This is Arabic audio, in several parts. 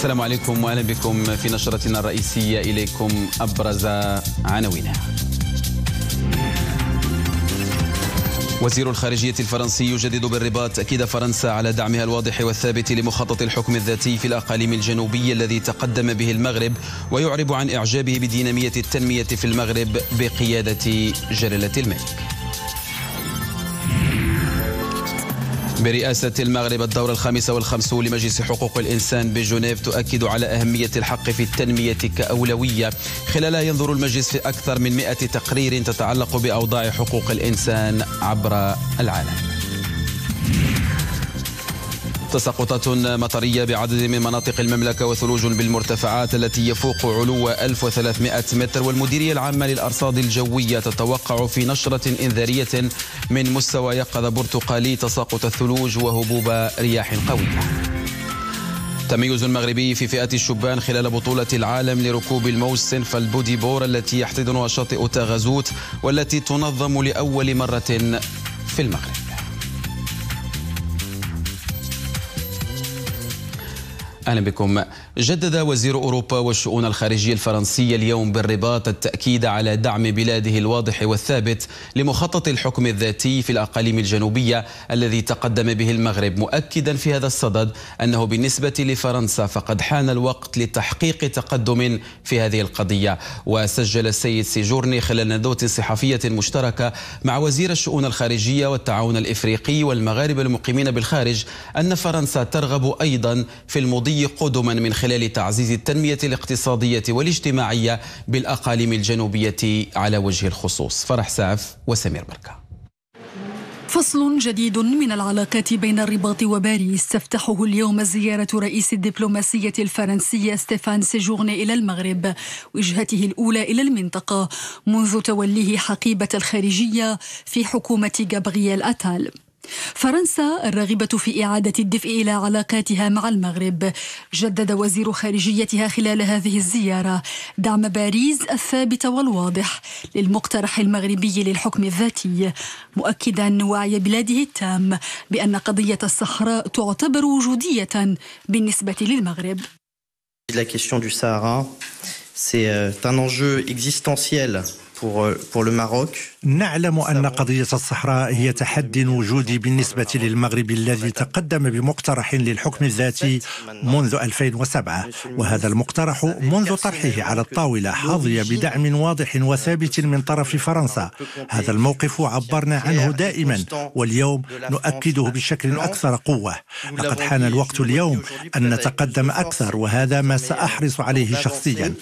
السلام عليكم وأهلا بكم في نشرتنا الرئيسية. إليكم أبرز عناوينها. وزير الخارجية الفرنسي يجدد بالرباط تأكيد فرنسا على دعمها الواضح والثابت لمخطط الحكم الذاتي في الأقاليم الجنوبية الذي تقدم به المغرب، ويعرب عن إعجابه بدينامية التنمية في المغرب بقيادة جلالة الملك. برئاسة المغرب الدورة 55 لمجلس حقوق الإنسان بجنيف تؤكد على أهمية الحق في التنمية كأولوية، خلالها ينظر المجلس في أكثر من 100 تقرير تتعلق بأوضاع حقوق الإنسان عبر العالم. تساقطات مطرية بعدد من مناطق المملكة وثلوج بالمرتفعات التي يفوق علو 1300 متر، والمديرية العامة للأرصاد الجوية تتوقع في نشرة إنذارية من مستوى يقظة برتقالي تساقط الثلوج وهبوب رياح قوية. تميز المغربي في فئة الشبان خلال بطولة العالم لركوب الموسن فالبودي بور التي يحتضنها شاطئ تاغازوت والتي تنظم لأول مرة في المغرب. أهلا بكم. جدد وزير أوروبا والشؤون الخارجية الفرنسي اليوم بالرباط التأكيد على دعم بلاده الواضح والثابت لمخطط الحكم الذاتي في الأقاليم الجنوبية الذي تقدم به المغرب، مؤكدا في هذا الصدد أنه بالنسبة لفرنسا فقد حان الوقت لتحقيق تقدم في هذه القضية. وسجل السيد سيجورني خلال ندوة صحفية مشتركة مع وزير الشؤون الخارجية والتعاون الإفريقي والمغاربة المقيمين بالخارج أن فرنسا ترغب أيضا في المضي قدما من خلال تعزيز التنمية الاقتصادية والاجتماعية بالأقاليم الجنوبية على وجه الخصوص. فرح سعف وسمير بركة. فصل جديد من العلاقات بين الرباط وباريس تفتحه اليوم زيارة رئيس الدبلوماسية الفرنسية ستيفان سيجورني إلى المغرب، وجهته الأولى إلى المنطقة منذ توليه حقيبة الخارجية في حكومة جابرييل أتال. فرنسا الراغبة في إعادة الدفء إلى علاقاتها مع المغرب. جدد وزير خارجيتها خلال هذه الزيارة دعم باريس الثابت والواضح للمقترح المغربي للحكم الذاتي، مؤكدا وعي بلاده التام بأن قضية الصحراء تعتبر وجودية بالنسبة للمغرب. La question du Sahara, c'est un enjeu existentiel pour le Maroc. نعلم أن قضية الصحراء هي تحدي وجودي بالنسبة للمغرب الذي تقدم بمقترح للحكم الذاتي منذ 2007، وهذا المقترح منذ طرحه على الطاولة حظي بدعم واضح وثابت من طرف فرنسا. هذا الموقف عبرنا عنه دائما واليوم نؤكده بشكل أكثر قوة. لقد حان الوقت اليوم أن نتقدم أكثر، وهذا ما سأحرص عليه شخصيا.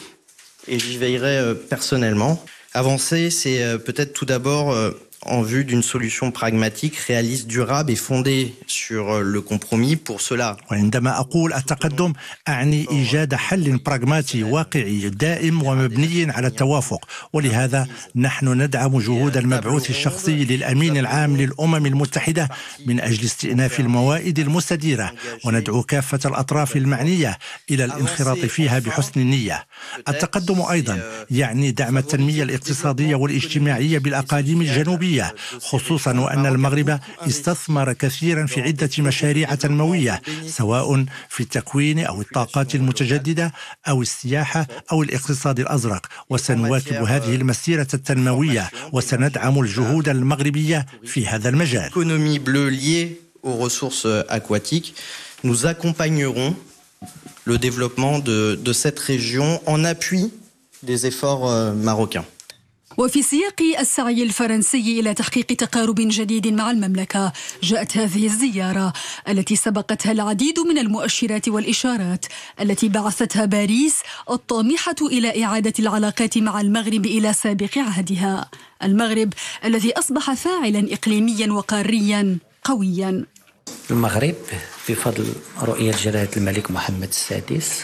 Avancer, c'est peut-être tout d'abord en vue d'une solution pragmatique, réaliste, durable et fondée sur le compromis. Pour cela, وعندما أقول التقدم أعني إيجاد حل براغماتي واقعي دائم ومبني على التوافق، ولهذا نحن ندعم جهود المبعوث الشخصي للأمين العام للأمم المتحدة من أجل استئناف الموائد المستديرة، وندعو كافة الأطراف المعنية إلى الانخراط فيها بحسن النية. التقدم أيضا يعني دعم التنمية الاقتصادية والاجتماعية بالأقاليم الجنوبية، خصوصا وأن المغرب استثمر كثيرا في عدة مشاريع تنموية سواء في التكوين أو الطاقات المتجددة أو السياحة أو الاقتصاد الأزرق، وسنواكب هذه المسيرة التنموية وسندعم الجهود المغربية في هذا المجال. Économie bleue liée aux ressources aquatiques, nous accompagnerons le développement de cette région en appui des efforts marocains. وفي سياق السعي الفرنسي إلى تحقيق تقارب جديد مع المملكة، جاءت هذه الزيارة التي سبقتها العديد من المؤشرات والإشارات التي بعثتها باريس الطامحة إلى إعادة العلاقات مع المغرب إلى سابق عهدها. المغرب الذي أصبح فاعلا إقليميا وقاريا قويا. المغرب بفضل رؤية جلالة الملك محمد السادس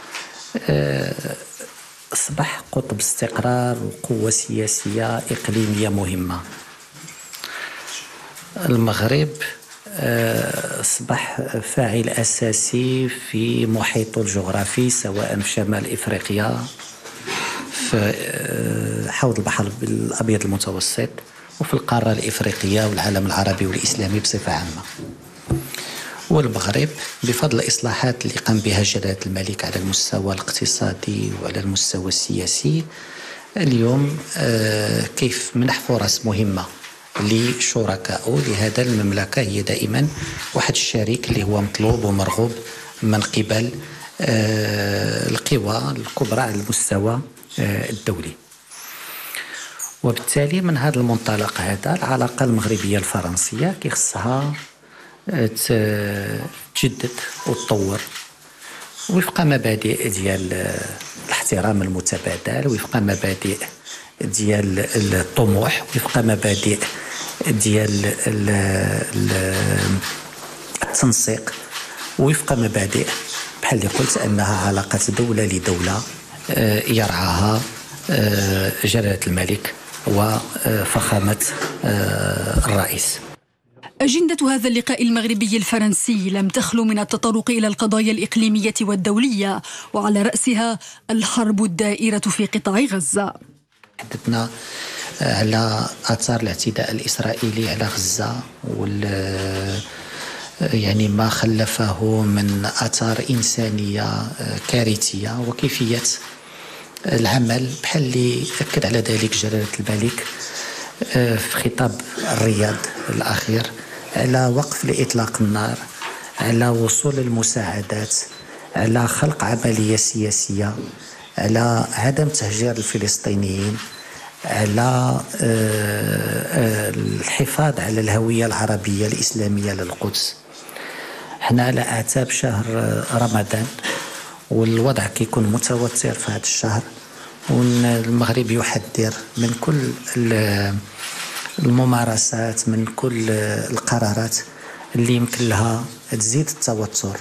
أصبح قطب استقرار وقوة سياسية إقليمية مهمة. المغرب أصبح فاعل أساسي في محيطه الجغرافي سواء في شمال إفريقيا في حوض البحر الأبيض المتوسط وفي القارة الإفريقية والعالم العربي والإسلامي بصفة عامة. والمغرب بفضل الإصلاحات اللي قام بها جلالة الملك على المستوى الاقتصادي وعلى المستوى السياسي اليوم كيف منح فرص مهمة لشركائه. لهذا المملكة هي دائما واحد الشريك اللي هو مطلوب ومرغوب من قبل القوى الكبرى على المستوى الدولي. وبالتالي من هذا المنطلق هذا العلاقة المغربية الفرنسية كيخصها تجدد وتطور وفق مبادئ ديال الاحترام المتبادل، وفق مبادئ ديال الطموح، وفق مبادئ ديال التنسيق، وفق مبادئ بحال اللي قلت أنها علاقة دولة لدولة يرعاها جلالة الملك وفخامة الرئيس. أجندة هذا اللقاء المغربي الفرنسي لم تخلو من التطرق إلى القضايا الإقليمية والدولية، وعلى رأسها الحرب الدائرة في قطاع غزة. تحدثنا على آثار الاعتداء الإسرائيلي على غزة يعني ما خلفه من آثار إنسانية كارثية، وكيفية العمل بحال اللي أكد على ذلك جلالة الملك في خطاب الرياض الأخير على وقف لإطلاق النار، على وصول المساعدات، على خلق عملية سياسية، على عدم تهجير الفلسطينيين، على الحفاظ على الهوية العربية الإسلامية للقدس. احنا على أعتاب شهر رمضان والوضع كيكون متوتر في هذا الشهر، والمغرب يحذر من كل الممارسات، من كل القرارات اللي يمكن لها تزيد التوتر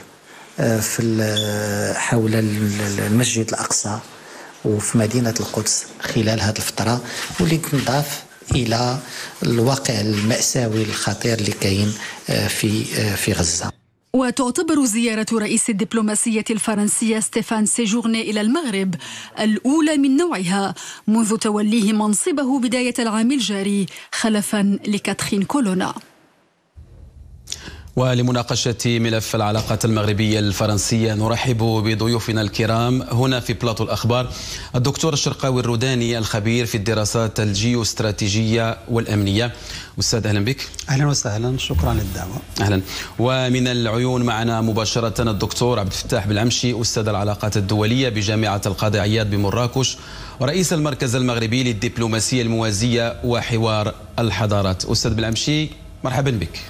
في حول المسجد الأقصى وفي مدينة القدس خلال هذه الفترة، واللي تنضاف إلى الواقع المأساوي الخطير اللي كاين في غزة. وتعتبر زيارة رئيس الدبلوماسية الفرنسية ستيفان سيجورني إلى المغرب الأولى من نوعها منذ توليه منصبه بداية العام الجاري خلفا لكاترين كولونا. ولمناقشة ملف العلاقات المغربية الفرنسية نرحب بضيوفنا الكرام هنا في بلاطو الأخبار الدكتور الشرقاوي الروداني الخبير في الدراسات الجيوستراتيجية والأمنية. أستاذ أهلا بك. أهلا وسهلا، شكرا للدعوة. أهلا. ومن العيون معنا مباشرة الدكتور عبد الفتاح بالعمشي أستاذ العلاقات الدولية بجامعة القاضي عياض بمراكش ورئيس المركز المغربي للدبلوماسية الموازية وحوار الحضارات. أستاذ بالعمشي مرحبا بك.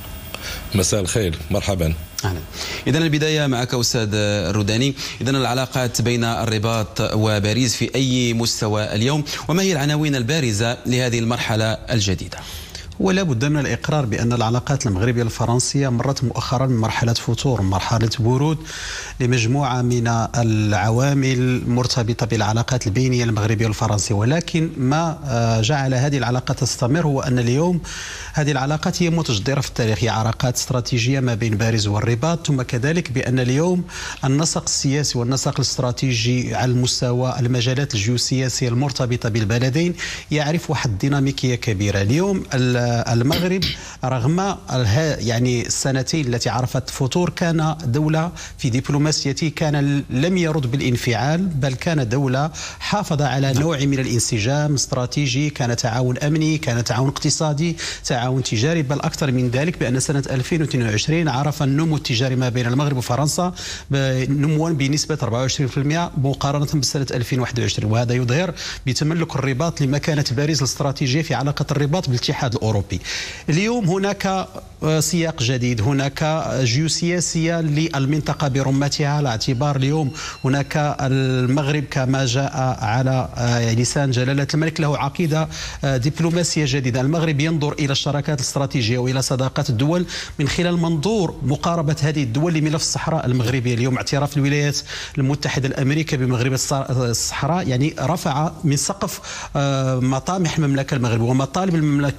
مساء الخير، مرحبا. أهلا. إذن البداية معك أستاذ الروداني. إذن العلاقات بين الرباط وباريس في أي مستوى اليوم، وما هي العناوين البارزة لهذه المرحلة الجديدة؟ ولا بد من الإقرار بأن العلاقات المغربية الفرنسية مرت مؤخرا من مرحلة فتور، مرحلة برود لمجموعة من العوامل المرتبطة بالعلاقات البينية المغربية الفرنسية، ولكن ما جعل هذه العلاقات تستمر هو أن اليوم هذه العلاقات هي متجدرة في التاريخ، هي علاقات استراتيجية ما بين باريس والرباط، ثم كذلك بأن اليوم النسق السياسي والنسق الاستراتيجي على المستوى المجالات الجيوسياسية المرتبطة بالبلدين يعرف واحد ديناميكية كبيرة. اليوم المغرب رغم يعني السنتين التي عرفت فتور كان دولة في دبلوماسيته كان لم يرد بالانفعال، بل كان دولة حافظ على نوع من الانسجام استراتيجي، كان تعاون أمني، كان تعاون اقتصادي، تعاون تجاري، بل أكثر من ذلك بأن سنة 2022 عرف النمو التجاري ما بين المغرب وفرنسا نموا بنسبة 24% مقارنة بسنة 2021، وهذا يظهر بتملك الرباط لمكانة باريس الاستراتيجية في علاقة الرباط بالاتحاد الأوروبي. اليوم هناك سياق جديد، هناك جيوسياسية للمنطقة برمتها، على اعتبار اليوم هناك المغرب كما جاء على لسان جلالة الملك له عقيدة دبلوماسية جديدة. المغرب ينظر إلى الشراكات الاستراتيجية وإلى صداقات الدول من خلال منظور مقاربة هذه الدول لملف الصحراء المغربية. اليوم اعتراف الولايات المتحدة الأمريكية بمغرب الصحراء يعني رفع من سقف مطامح المملكة المغربية ومطالب المملكة المغربية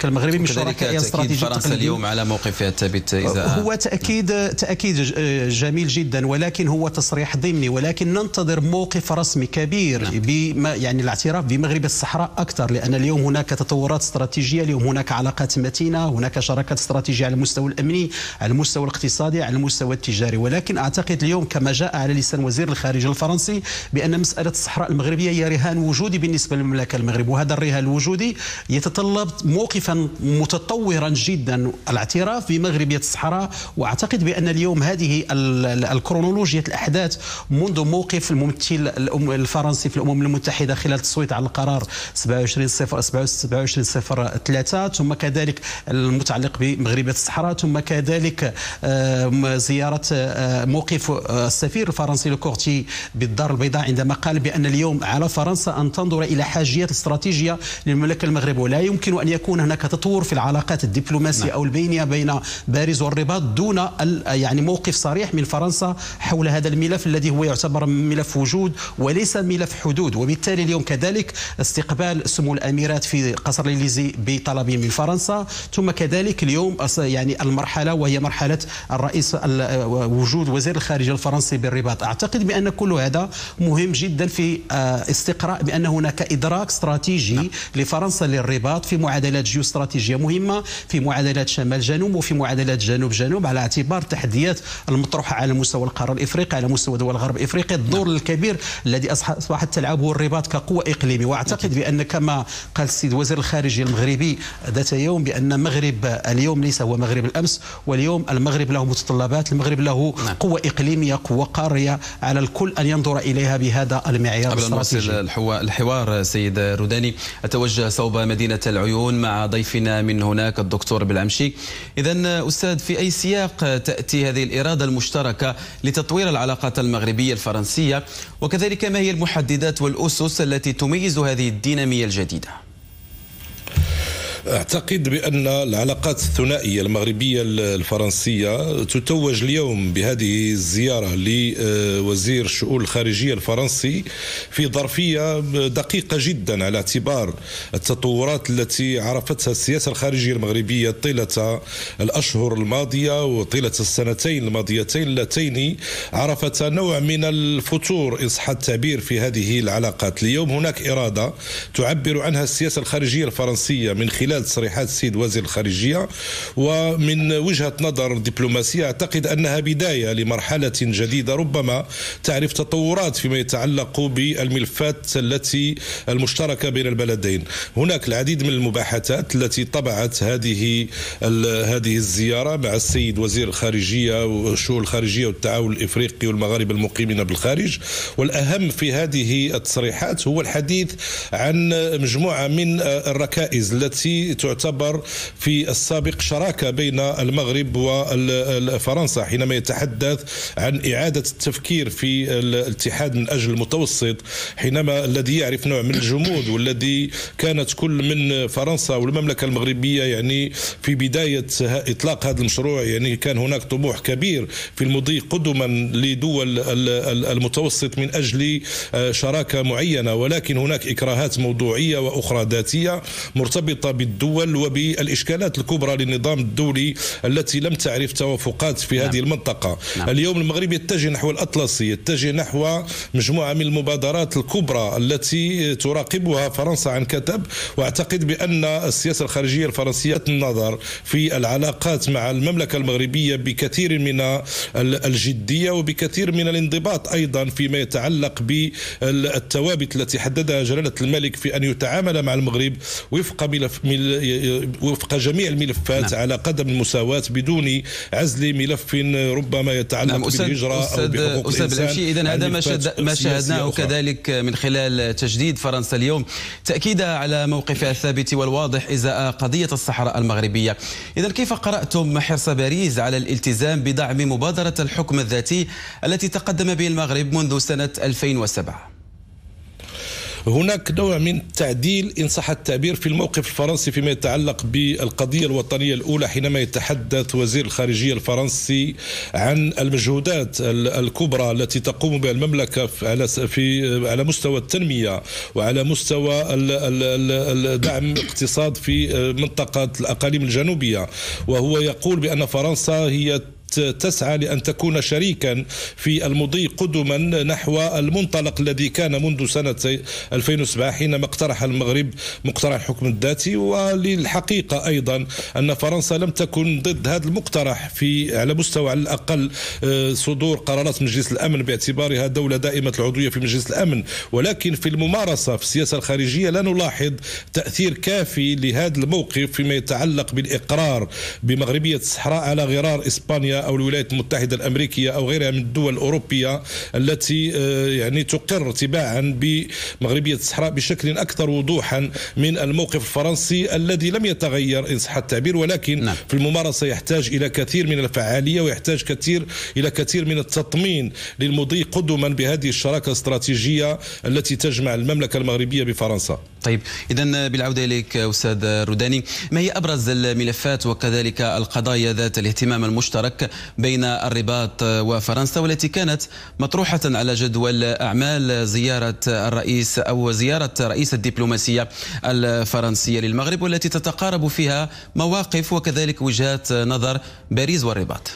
من شركائها الاستراتيجية فرنسا اليوم على موقفها الثابت هو تأكيد جميل جدا، ولكن هو تصريح ضمني، ولكن ننتظر موقف رسمي كبير يعني الاعتراف بمغرب الصحراء أكثر، لأن اليوم هناك تطورات استراتيجية، اليوم هناك علاقات متينة، هناك شراكات استراتيجية على المستوى الأمني، على المستوى الاقتصادي، على المستوى التجاري. ولكن أعتقد اليوم كما جاء على لسان وزير الخارجية الفرنسي بأن مسألة الصحراء المغربية هي رهان وجودي بالنسبة للمملكة المغرب، وهذا الرهان الوجودي يتطلب موقفا متطورا جدا، الاعتراف بمغربية الصحراء. واعتقد بأن اليوم هذه الكرونولوجيا الأحداث منذ موقف الممثل الفرنسي في الأمم المتحدة خلال التصويت على القرار 27/03، ثم كذلك المتعلق بمغربية الصحراء، ثم كذلك زيارة موقف السفير الفرنسي لوكورتي بالدار البيضاء عندما قال بأن اليوم على فرنسا أن تنظر إلى حاجيات استراتيجية للمملكة المغربية، ولا يمكن أن يكون هناك تطور في العلاقات الدبلوماسية أو البينية بين باريس والرباط دون يعني موقف صريح من فرنسا حول هذا الملف الذي هو يعتبر ملف وجود وليس ملف حدود. وبالتالي اليوم كذلك استقبال سمو الأميرات في قصر الإليزي بطلب من فرنسا، ثم كذلك اليوم يعني المرحلة وهي مرحلة الرئيس وجود وزير الخارجية الفرنسي بالرباط. أعتقد بأن كل هذا مهم جدا في استقراء بأن هناك إدراك استراتيجي لفرنسا للرباط في معادلات جيوستراتيجية مهمة، في معادلات شمال جنوب وفي معادلات جنوب جنوب، على اعتبار التحديات المطروحة على مستوى القارة الإفريقية، على مستوى دول غرب إفريقيا، الدور الكبير الذي أصبحت تلعبه الرباط كقوة إقليمية. وأعتقد بأن كما قال السيد وزير الخارجية المغربي ذات يوم بأن المغرب اليوم ليس هو مغرب الأمس، واليوم المغرب له متطلبات، المغرب له قوة إقليمية، قوة قارية، على الكل أن ينظر إليها بهذا المعيار الاستراتيجي. قبل الحوار سيد روداني أتوجه صوب مدينة العيون مع ضيفنا من هناك الدكتور بالعمشي. إذن أستاذ، في أي سياق تأتي هذه الإرادة المشتركة لتطوير العلاقات المغربية الفرنسية، وكذلك ما هي المحددات والأسس التي تميز هذه الدينامية الجديدة؟ أعتقد بأن العلاقات الثنائية المغربية الفرنسية تتوج اليوم بهذه الزيارة لوزير الشؤون الخارجية الفرنسي في ظرفية دقيقة جدا، على اعتبار التطورات التي عرفتها السياسة الخارجية المغربية طيلة الأشهر الماضية وطيلة السنتين الماضيتين اللتين عرفتا نوع من الفتور إن صح التعبير في هذه العلاقات. اليوم هناك إرادة تعبر عنها السياسة الخارجية الفرنسية من خلال تصريحات السيد وزير الخارجية، ومن وجهة نظر دبلوماسية أعتقد أنها بداية لمرحلة جديدة ربما تعرف تطورات فيما يتعلق بالملفات التي المشتركة بين البلدين. هناك العديد من المباحثات التي طبعت هذه الزيارة مع السيد وزير الخارجية والشؤون الخارجية والتعاون الإفريقي والمغاربة المقيمين بالخارج، والأهم في هذه التصريحات هو الحديث عن مجموعة من الركائز التي تعتبر في السابق شراكة بين المغرب وفرنسا، حينما يتحدث عن إعادة التفكير في الاتحاد من أجل المتوسط، حينما الذي يعرف نوع من الجمود، والذي كانت كل من فرنسا والمملكة المغربية يعني في بداية إطلاق هذا المشروع يعني كان هناك طموح كبير في المضي قدما لدول المتوسط من أجل شراكة معينة، ولكن هناك إكراهات موضوعية وأخرى ذاتية مرتبطة بالدول وبالإشكالات الكبرى للنظام الدولي التي لم تعرف توافقات في هذه المنطقة. اليوم المغرب يتجه نحو الأطلسي، يتجه نحو مجموعة من المبادرات الكبرى التي تراقبها فرنسا عن كثب، وأعتقد بأن السياسة الخارجية الفرنسية النظر في العلاقات مع المملكة المغربية بكثير من الجدية وبكثير من الانضباط أيضا فيما يتعلق بالثوابت التي حددها جلالة الملك في أن يتعامل مع المغرب وفق جميع الملفات على قدم المساواة بدون عزل ملف ربما يتعلق بالهجرة أو بحقوق الإنسان. إذن هذا ما شاهدناه كذلك من خلال تجديد فرنسا اليوم تأكيدها على موقفها الثابت والواضح إزاء قضية الصحراء المغربية. إذن كيف قرأتم حرص باريس على الالتزام بدعم مبادرة الحكم الذاتي التي تقدم به المغرب منذ سنة 2007؟ هناك نوع من تعديل إن صح التعبير في الموقف الفرنسي فيما يتعلق بالقضية الوطنية الأولى، حينما يتحدث وزير الخارجية الفرنسي عن المجهودات الكبرى التي تقوم بها المملكة على مستوى التنمية وعلى مستوى دعم الاقتصاد في منطقة الأقاليم الجنوبية، وهو يقول بأن فرنسا هي تسعى لأن تكون شريكا في المضي قدما نحو المنطلق الذي كان منذ سنة 2007 حينما اقترح المغرب مقترح الحكم الذاتي. وللحقيقة أيضا أن فرنسا لم تكن ضد هذا المقترح على مستوى على الأقل صدور قرارات مجلس الأمن باعتبارها دولة دائمة العضوية في مجلس الأمن، ولكن في الممارسة في السياسة الخارجية لا نلاحظ تأثير كافي لهذا الموقف فيما يتعلق بالإقرار بمغربية الصحراء على غرار إسبانيا أو الولايات المتحدة الأمريكية أو غيرها من الدول الأوروبية التي يعني تقر تباعا بمغربية الصحراء بشكل أكثر وضوحا من الموقف الفرنسي الذي لم يتغير إن صح التعبير، ولكن في الممارسة يحتاج إلى كثير من الفعالية ويحتاج إلى كثير من التطمين للمضي قدما بهذه الشراكة الاستراتيجية التي تجمع المملكة المغربية بفرنسا. طيب، إذن بالعودة إليك أستاذ روداني، ما هي أبرز الملفات وكذلك القضايا ذات الاهتمام المشترك بين الرباط وفرنسا والتي كانت مطروحة على جدول أعمال زيارة الرئيس أو زيارة رئيس الدبلوماسية الفرنسية للمغرب، والتي تتقارب فيها مواقف وكذلك وجهات نظر باريس والرباط؟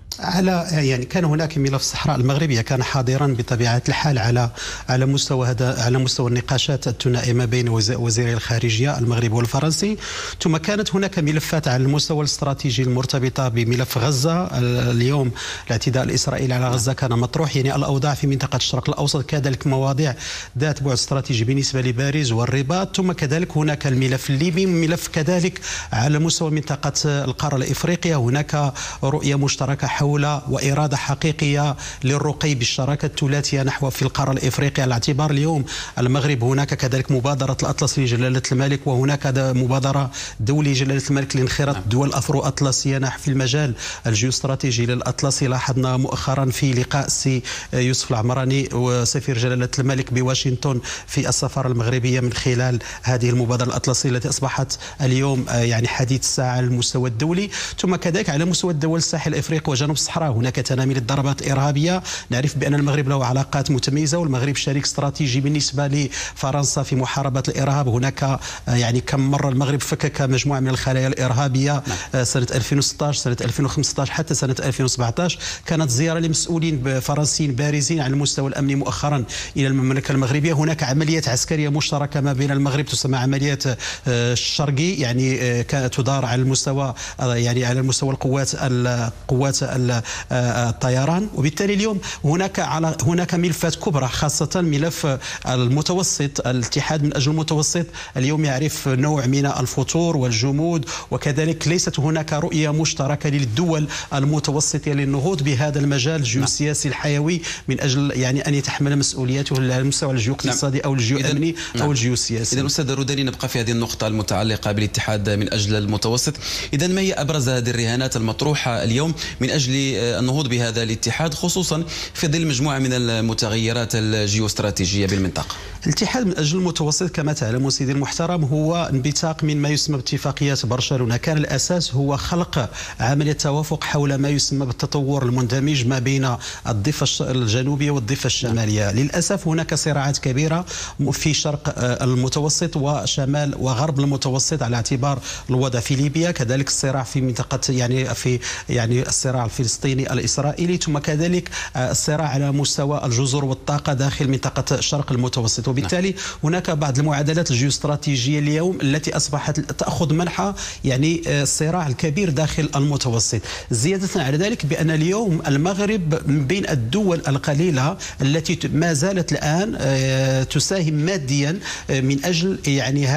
يعني كان هناك ملف الصحراء المغربية كان حاضرا بطبيعة الحال على مستوى النقاشات الثنائية ما بين وزيري الخارجية المغربي والفرنسي. ثم كانت هناك ملفات على المستوى الاستراتيجي المرتبطة بملف غزة. اليوم الاعتداء الإسرائيلي على غزة كان مطروح، يعني الأوضاع في منطقة الشرق الأوسط، كذلك مواضيع ذات بعد استراتيجي بالنسبة لباريس والرباط. ثم كذلك هناك الملف الليبي، ملف كذلك على مستوى منطقة القارة الإفريقية. هناك رؤية مشتركة حول وإرادة حقيقية للرقي بالشراكة الثلاثية نحو في القارة الإفريقية، على اعتبار اليوم المغرب هناك كذلك مبادرة الأطلس لجلالة الملك، وهناك مبادرة دولية جلالة الملك لانخراط الدول الأفرو أطلسية نحو في المجال الجيوستراتيجي للأطلسي. لاحظنا مؤخرا في لقاء السي يوسف العمراني وسفير جلالة الملك بواشنطن في السفارة المغربية من خلال هذه المبادرة الأطلسية التي أصبحت اليوم يعني حديث الساعة على المستوى الدولي. ثم كذلك على مستوى الدول الساحل الإفريقي وجنوب الصحراء هناك تنامي للضربات الإرهابية. نعرف بأن المغرب له علاقات متميزة، والمغرب شريك استراتيجي بالنسبة لفرنسا في محاربة الإرهاب. هناك يعني كم مرة المغرب فكك مجموعة من الخلايا الإرهابية سنة 2016 سنة 2015 حتى سنة 2017. كانت زيارة لمسؤولين فرنسيين بارزين على المستوى الأمني مؤخرا إلى المملكة المغربية. هناك عمليات عسكرية مشتركة ما بين المغرب تسمى عمليات الشرقي، يعني تدار على المستوى يعني على مستوى القوات الطيران. وبالتالي اليوم هناك ملفات كبرى، خاصة ملف المتوسط. الاتحاد من أجل المتوسط اليوم يعرف نوع من الفتور والجمود، وكذلك ليست هناك رؤية مشتركة للدول المتوسطة للنهوض بهذا المجال الجيوسياسي الحيوي من أجل يعني أن يتحمل مسؤولياته على المستوى الجيوقتصادي أو الجيوأمني أو الجيوسياسي. إذن أستاذ روداني، نبقى في هذه النقطة المتعلقة بالاتحاد من أجل المتوسط. إذن ما هي أبرز هذه الرهانات المطروحة اليوم من أجل النهوض بهذا الاتحاد، خصوصا في ظل مجموعة من المتغيرات الجيوستراتيجية بالمنطقة؟ الاتحاد من أجل المتوسط كما تعلم سيدي المحترم هو انبثاق من ما يسمى باتفاقية برشلونة. كان الأساس هو خلق عملية توافق حول ما يسمى بالتطور المندمج ما بين الضفة الجنوبية والضفة الشمالية. للأسف هناك صراعات كبيرة في شرق المتوسط وشمال وغرب المتوسط، على اعتبار الوضع في ليبيا، كذلك الصراع في منطقة يعني الصراع الفلسطيني الإسرائيلي، ثم كذلك الصراع على مستوى الجزر والطاقة داخل منطقة الشرق المتوسط. وبالتالي هناك بعض المعادلات الجيوستراتيجية اليوم التي أصبحت تأخذ منحى يعني الصراع الكبير داخل المتوسط. زيادة على ذلك بأن اليوم المغرب من بين الدول القليلة التي ما زالت الآن تساهم ماديا من أجل يعني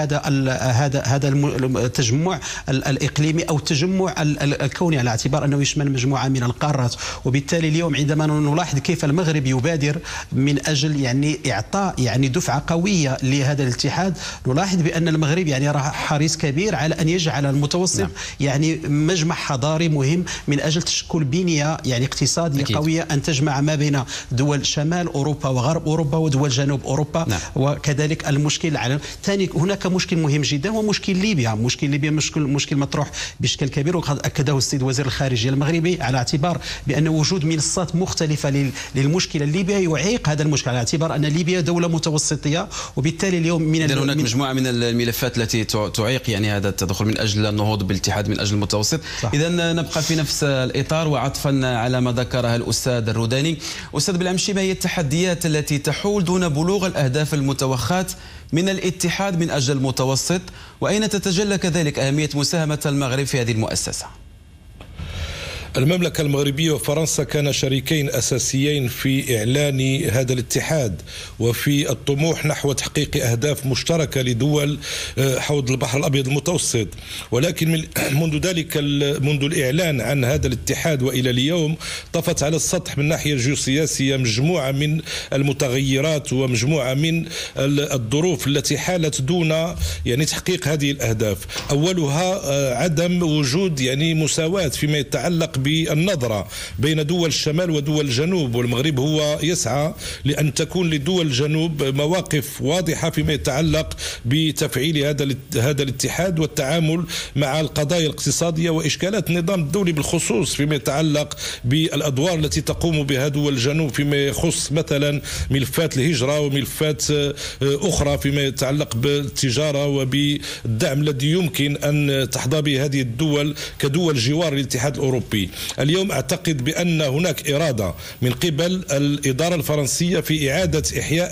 هذا التجمع الإقليمي أو التجمع الكوني، على اعتبار أنه يشمل مجموعة مجموعة من القارات. وبالتالي اليوم عندما نلاحظ كيف المغرب يبادر من أجل إعطاء دفعة قوية لهذا الاتحاد، نلاحظ بأن المغرب حريص كبير على أن يجعل المتوسط مجمع حضاري مهم من أجل تشكل بنية اقتصادية قوية أن تجمع ما بين دول شمال أوروبا وغرب أوروبا ودول جنوب أوروبا. وكذلك المشكل العالمي. ثاني هناك مشكل مهم جدا هو مشكل ليبيا. مشكل مطروح بشكل كبير، وقد أكده السيد وزير الخارجية المغربي على اعتبار بأن وجود منصات مختلفة للمشكلة الليبية يعيق هذا المشكل، على اعتبار أن ليبيا دولة متوسطية. وبالتالي اليوم هناك مجموعة من الملفات التي تعيق هذا التدخل من أجل النهوض بالاتحاد من أجل المتوسط. إذا نبقى في نفس الإطار، وعطفا على ما ذكرها الأستاذ الروداني. أستاذ بالعمشي، ما هي التحديات التي تحول دون بلوغ الأهداف المتوخاة من الاتحاد من أجل المتوسط، وأين تتجلى كذلك أهمية مساهمة المغرب في هذه المؤسسة؟ المملكة المغربية وفرنسا كانا شريكين أساسيين في إعلان هذا الاتحاد وفي الطموح نحو تحقيق أهداف مشتركة لدول حوض البحر الأبيض المتوسط. ولكن منذ الإعلان عن هذا الاتحاد وإلى اليوم طفت على السطح من الناحية الجيوسياسية مجموعة من المتغيرات ومجموعة من الظروف التي حالت دون تحقيق هذه الأهداف. أولها عدم وجود مساواة فيما يتعلق بالنظرة بين دول الشمال ودول الجنوب، والمغرب هو يسعى لأن تكون لدول الجنوب مواقف واضحة فيما يتعلق بتفعيل هذا الاتحاد والتعامل مع القضايا الاقتصادية وإشكالات النظام الدولي بالخصوص فيما يتعلق بالأدوار التي تقوم بها دول الجنوب فيما يخص مثلا ملفات الهجرة وملفات أخرى فيما يتعلق بالتجارة وبالدعم الذي يمكن أن تحظى به هذه الدول كدول جوار الاتحاد الأوروبي. اليوم أعتقد بأن هناك إرادة من قبل الإدارة الفرنسية في إعادة إحياء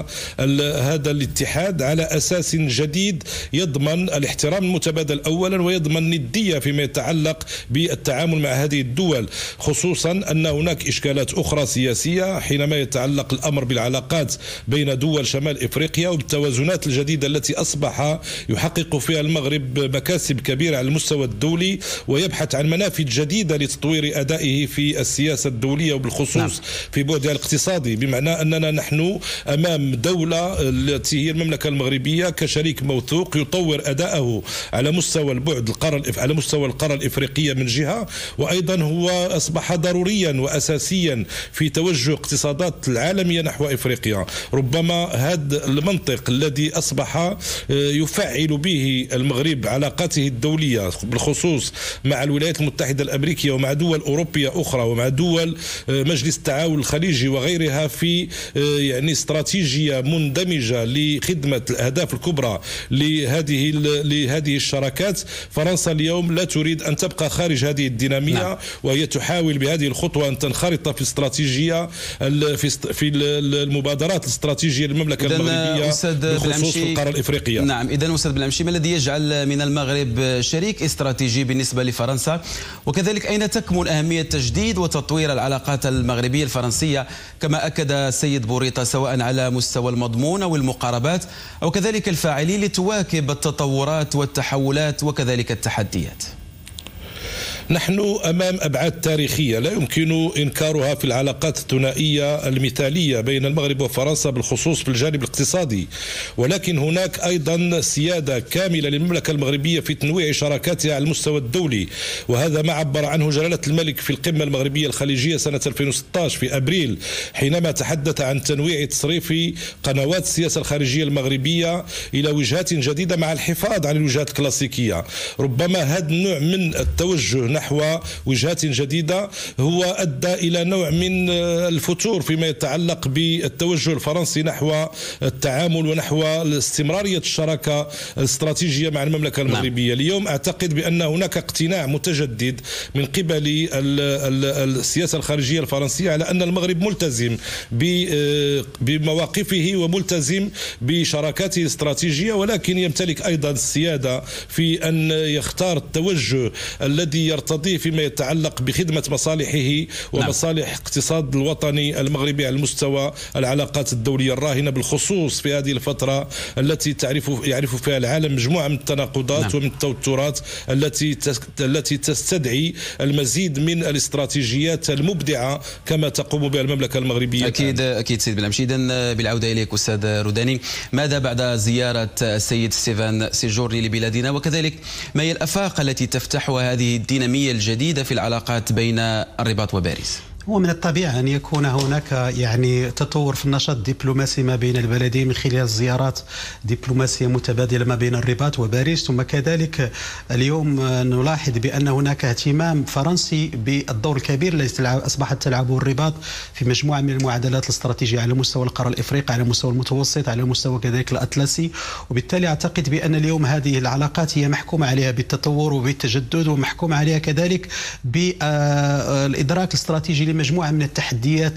هذا الاتحاد على أساس جديد يضمن الاحترام المتبادل أولا، ويضمن الندية فيما يتعلق بالتعامل مع هذه الدول، خصوصا أن هناك إشكالات أخرى سياسية حينما يتعلق الأمر بالعلاقات بين دول شمال إفريقيا وبالتوازنات الجديدة التي أصبح يحقق فيها المغرب مكاسب كبيرة على المستوى الدولي ويبحث عن منافذ جديدة لتطوير أدائه في السياسة الدولية وبالخصوص في بعدها الاقتصادي، بمعنى أننا نحن أمام دولة التي هي المملكة المغربية كشريك موثوق يطور أداءه على مستوى على مستوى القارة الإفريقية من جهة، وأيضا هو أصبح ضروريا وأساسيا في توجه اقتصادات العالمية نحو إفريقيا. ربما هذا المنطق الذي أصبح يفعل به المغرب علاقاته الدولية بالخصوص مع الولايات المتحدة الأمريكية ومع دول أوروبية أخرى ومع دول مجلس التعاون الخليجي وغيرها في استراتيجية مندمجة لخدمة الأهداف الكبرى لهذه الشراكات. فرنسا اليوم لا تريد أن تبقى خارج هذه الدينامية وهي تحاول بهذه الخطوة أن تنخرط في استراتيجية في المبادرات الاستراتيجية للمملكة المغربية بخصوص القارة الإفريقية. نعم، إذن أستاذ بالعمشي، ما الذي يجعل من المغرب شريك استراتيجي بالنسبة لفرنسا؟ وكذلك أين تكمن أهمية تجديد وتطوير العلاقات المغربية الفرنسية كما أكد السيد بوريطة، سواء على مستوى المضمون أو المقاربات أو كذلك الفاعلي لتواكب التطورات والتحولات وكذلك التحديات؟ نحن أمام أبعاد تاريخية لا يمكن إنكارها في العلاقات الثنائية المثالية بين المغرب وفرنسا بالخصوص في الجانب الاقتصادي، ولكن هناك أيضا سيادة كاملة للمملكة المغربية في تنويع شراكاتها على المستوى الدولي، وهذا ما عبر عنه جلالة الملك في القمة المغربية الخليجية سنة 2016 في أبريل، حينما تحدث عن تنويع تصريف قنوات السياسة الخارجية المغربية إلى وجهات جديدة مع الحفاظ على الوجهات الكلاسيكية. ربما هذا النوع من التوجه نحو وجهات جديدة هو أدى إلى نوع من الفتور فيما يتعلق بالتوجه الفرنسي نحو التعامل ونحو استمرارية الشراكة الاستراتيجية مع المملكة المغربية. اليوم أعتقد بأن هناك اقتناع متجدد من قبل السياسة الخارجية الفرنسية على أن المغرب ملتزم بمواقفه وملتزم بشراكاته الاستراتيجية، ولكن يمتلك أيضا السيادة في أن يختار التوجه الذي يرتقي ترتضيه فيما يتعلق بخدمة مصالحه ومصالح اقتصاد الوطني المغربي على المستوى العلاقات الدولية الراهنة، بالخصوص في هذه الفترة التي يعرف فيها العالم مجموعة من التناقضات ومن التوترات التي تستدعي المزيد من الاستراتيجيات المبدعة كما تقوم بها المملكة المغربية. أكيد سيد بلعمشي. إذن بالعودة إليك أستاذ روداني، ماذا بعد زيارة السيد ستيفان سيجورني لبلادنا، وكذلك ما هي الآفاق التي تفتحها هذه الدينامية الجديدة في العلاقات بين الرباط وباريس؟ هو من الطبيعي أن يكون هناك يعني تطور في النشاط الدبلوماسي ما بين البلدين من خلال زيارات دبلوماسية متبادلة ما بين الرباط وباريس. ثم كذلك اليوم نلاحظ بأن هناك اهتمام فرنسي بالدور الكبير الذي أصبحت تلعبه الرباط في مجموعة من المعادلات الاستراتيجية على مستوى القارة الإفريقية، على مستوى المتوسط، على مستوى كذلك الأطلسي. وبالتالي أعتقد بأن اليوم هذه العلاقات هي محكوم عليها بالتطور وبالتجدد، ومحكوم عليها كذلك بالإدراك الاستراتيجي مجموعة من التحديات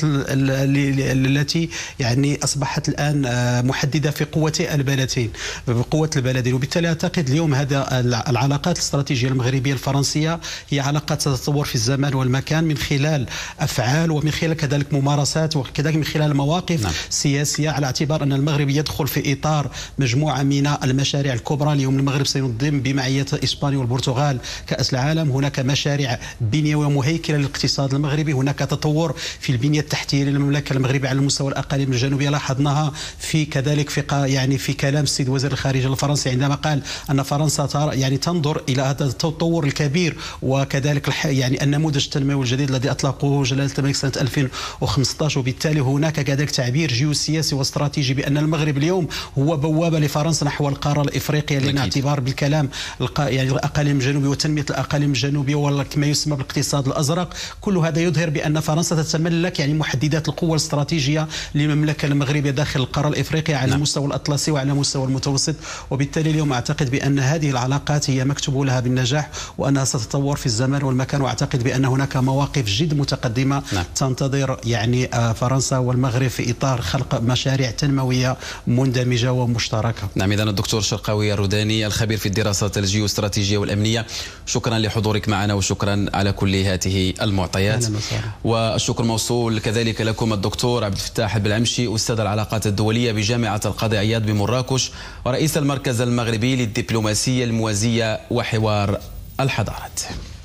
التي يعني أصبحت الآن محددة في قوتي البلدين، بقوة البلدين. وبالتالي أعتقد اليوم هذا العلاقات الاستراتيجية المغربية الفرنسية هي علاقات تتطور في الزمان والمكان من خلال أفعال ومن خلال كذلك ممارسات وكذلك من خلال مواقف سياسية، على اعتبار أن المغرب يدخل في إطار مجموعة من المشاريع الكبرى. اليوم المغرب سينظم بمعية إسبانيا والبرتغال كأس العالم. هناك مشاريع بنيوية مهيكلة للاقتصاد المغربي، هناك تطور في البنية التحتية للمملكة المغربية على مستوى الأقاليم الجنوبية لاحظناها في كذلك في كلام السيد وزير الخارجية الفرنسي عندما قال أن فرنسا يعني تنظر إلى هذا التطور الكبير وكذلك يعني النموذج التنموي الجديد الذي أطلقه جلالة الملك سنة 2015. وبالتالي هناك كذلك تعبير جيوسياسي واستراتيجي بأن المغرب اليوم هو بوابة لفرنسا نحو القارة الإفريقية، لأن اعتبار بالكلام يعني الأقاليم الجنوبية وتنمية الأقاليم الجنوبية وما يسمى بالاقتصاد الأزرق، كل هذا يظهر بأن فرنسا تتملك يعني محددات القوة الاستراتيجية للمملكة المغربية داخل القارة الإفريقية على المستوى الأطلسي وعلى مستوى المتوسط. وبالتالي اليوم أعتقد بأن هذه العلاقات هي مكتوب لها بالنجاح وأنها ستتطور في الزمان والمكان. وأعتقد بأن هناك مواقف جد متقدمة تنتظر يعني فرنسا والمغرب في إطار خلق مشاريع تنموية مندمجة ومشتركة. نعم، إذن الدكتور شرقاوي الروداني الخبير في الدراسات الجيوستراتيجية والأمنية، شكرا لحضورك معنا وشكرا على كل هذه المعطيات. والشكر موصول كذلك لكم الدكتور عبد الفتاح البلعمشي، أستاذ العلاقات الدولية بجامعة القاضي عياض بمراكش ورئيس المركز المغربي للدبلوماسية الموازية وحوار الحضارات.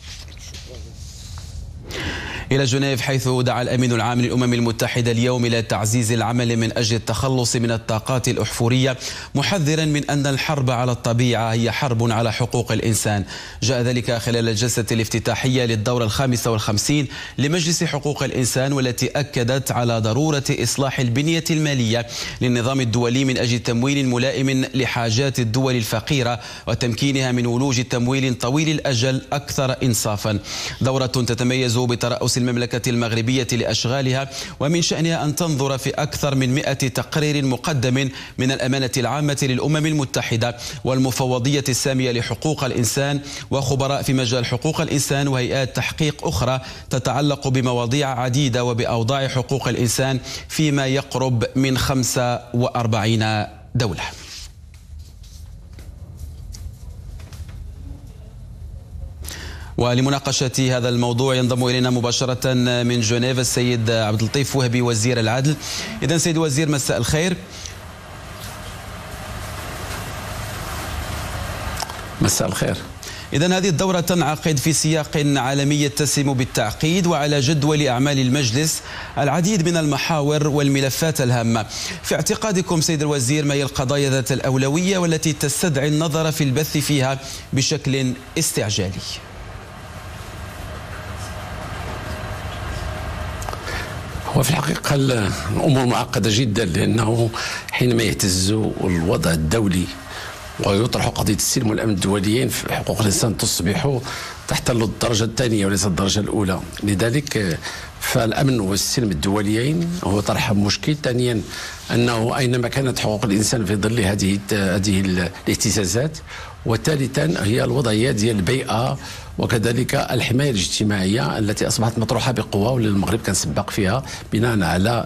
إلى جنيف، حيث دعا الأمين العام للأمم المتحدة اليوم إلى تعزيز العمل من أجل التخلص من الطاقات الأحفورية، محذرا من أن الحرب على الطبيعة هي حرب على حقوق الإنسان. جاء ذلك خلال الجلسة الافتتاحية للدورة 55 لمجلس حقوق الإنسان، والتي أكدت على ضرورة إصلاح البنية المالية للنظام الدولي من أجل تمويل ملائم لحاجات الدول الفقيرة وتمكينها من ولوج تمويل طويل الأجل أكثر إنصافا. دورة تتميز بترأس المملكة المغربية لأشغالها، ومن شأنها أن تنظر في أكثر من 100 تقرير مقدم من الأمانة العامة للأمم المتحدة والمفوضية السامية لحقوق الإنسان وخبراء في مجال حقوق الإنسان وهيئات تحقيق أخرى تتعلق بمواضيع عديدة وبأوضاع حقوق الإنسان فيما يقرب من 45 دولة. ولمناقشة هذا الموضوع ينضم إلينا مباشرة من جنيف السيد عبد اللطيف وهبي وزير العدل. إذن سيد وزير، مساء الخير. مساء الخير. إذن هذه الدورة تنعقد في سياق عالمي يتسم بالتعقيد، وعلى جدول أعمال المجلس العديد من المحاور والملفات الهامة. في اعتقادكم سيد الوزير، ما هي القضايا ذات الأولوية والتي تستدعي النظر في البث فيها بشكل استعجالي؟ وفي الحقيقة الأمور معقدة جدا، لأنه حينما يهتز الوضع الدولي ويطرح قضية السلم والأمن الدوليين في حقوق الإنسان تصبح تحتل الدرجة الثانية وليس الدرجة الأولى. لذلك فالأمن والسلم الدوليين هو طرح مشكل. ثانيا أنه أينما كانت حقوق الإنسان في ظل هذه الاهتزازات. وثالثا هي الوضعيات ديال البيئة وكذلك الحماية الاجتماعية التي أصبحت مطروحة بقوة، واللي المغرب كان سبق فيها بناء على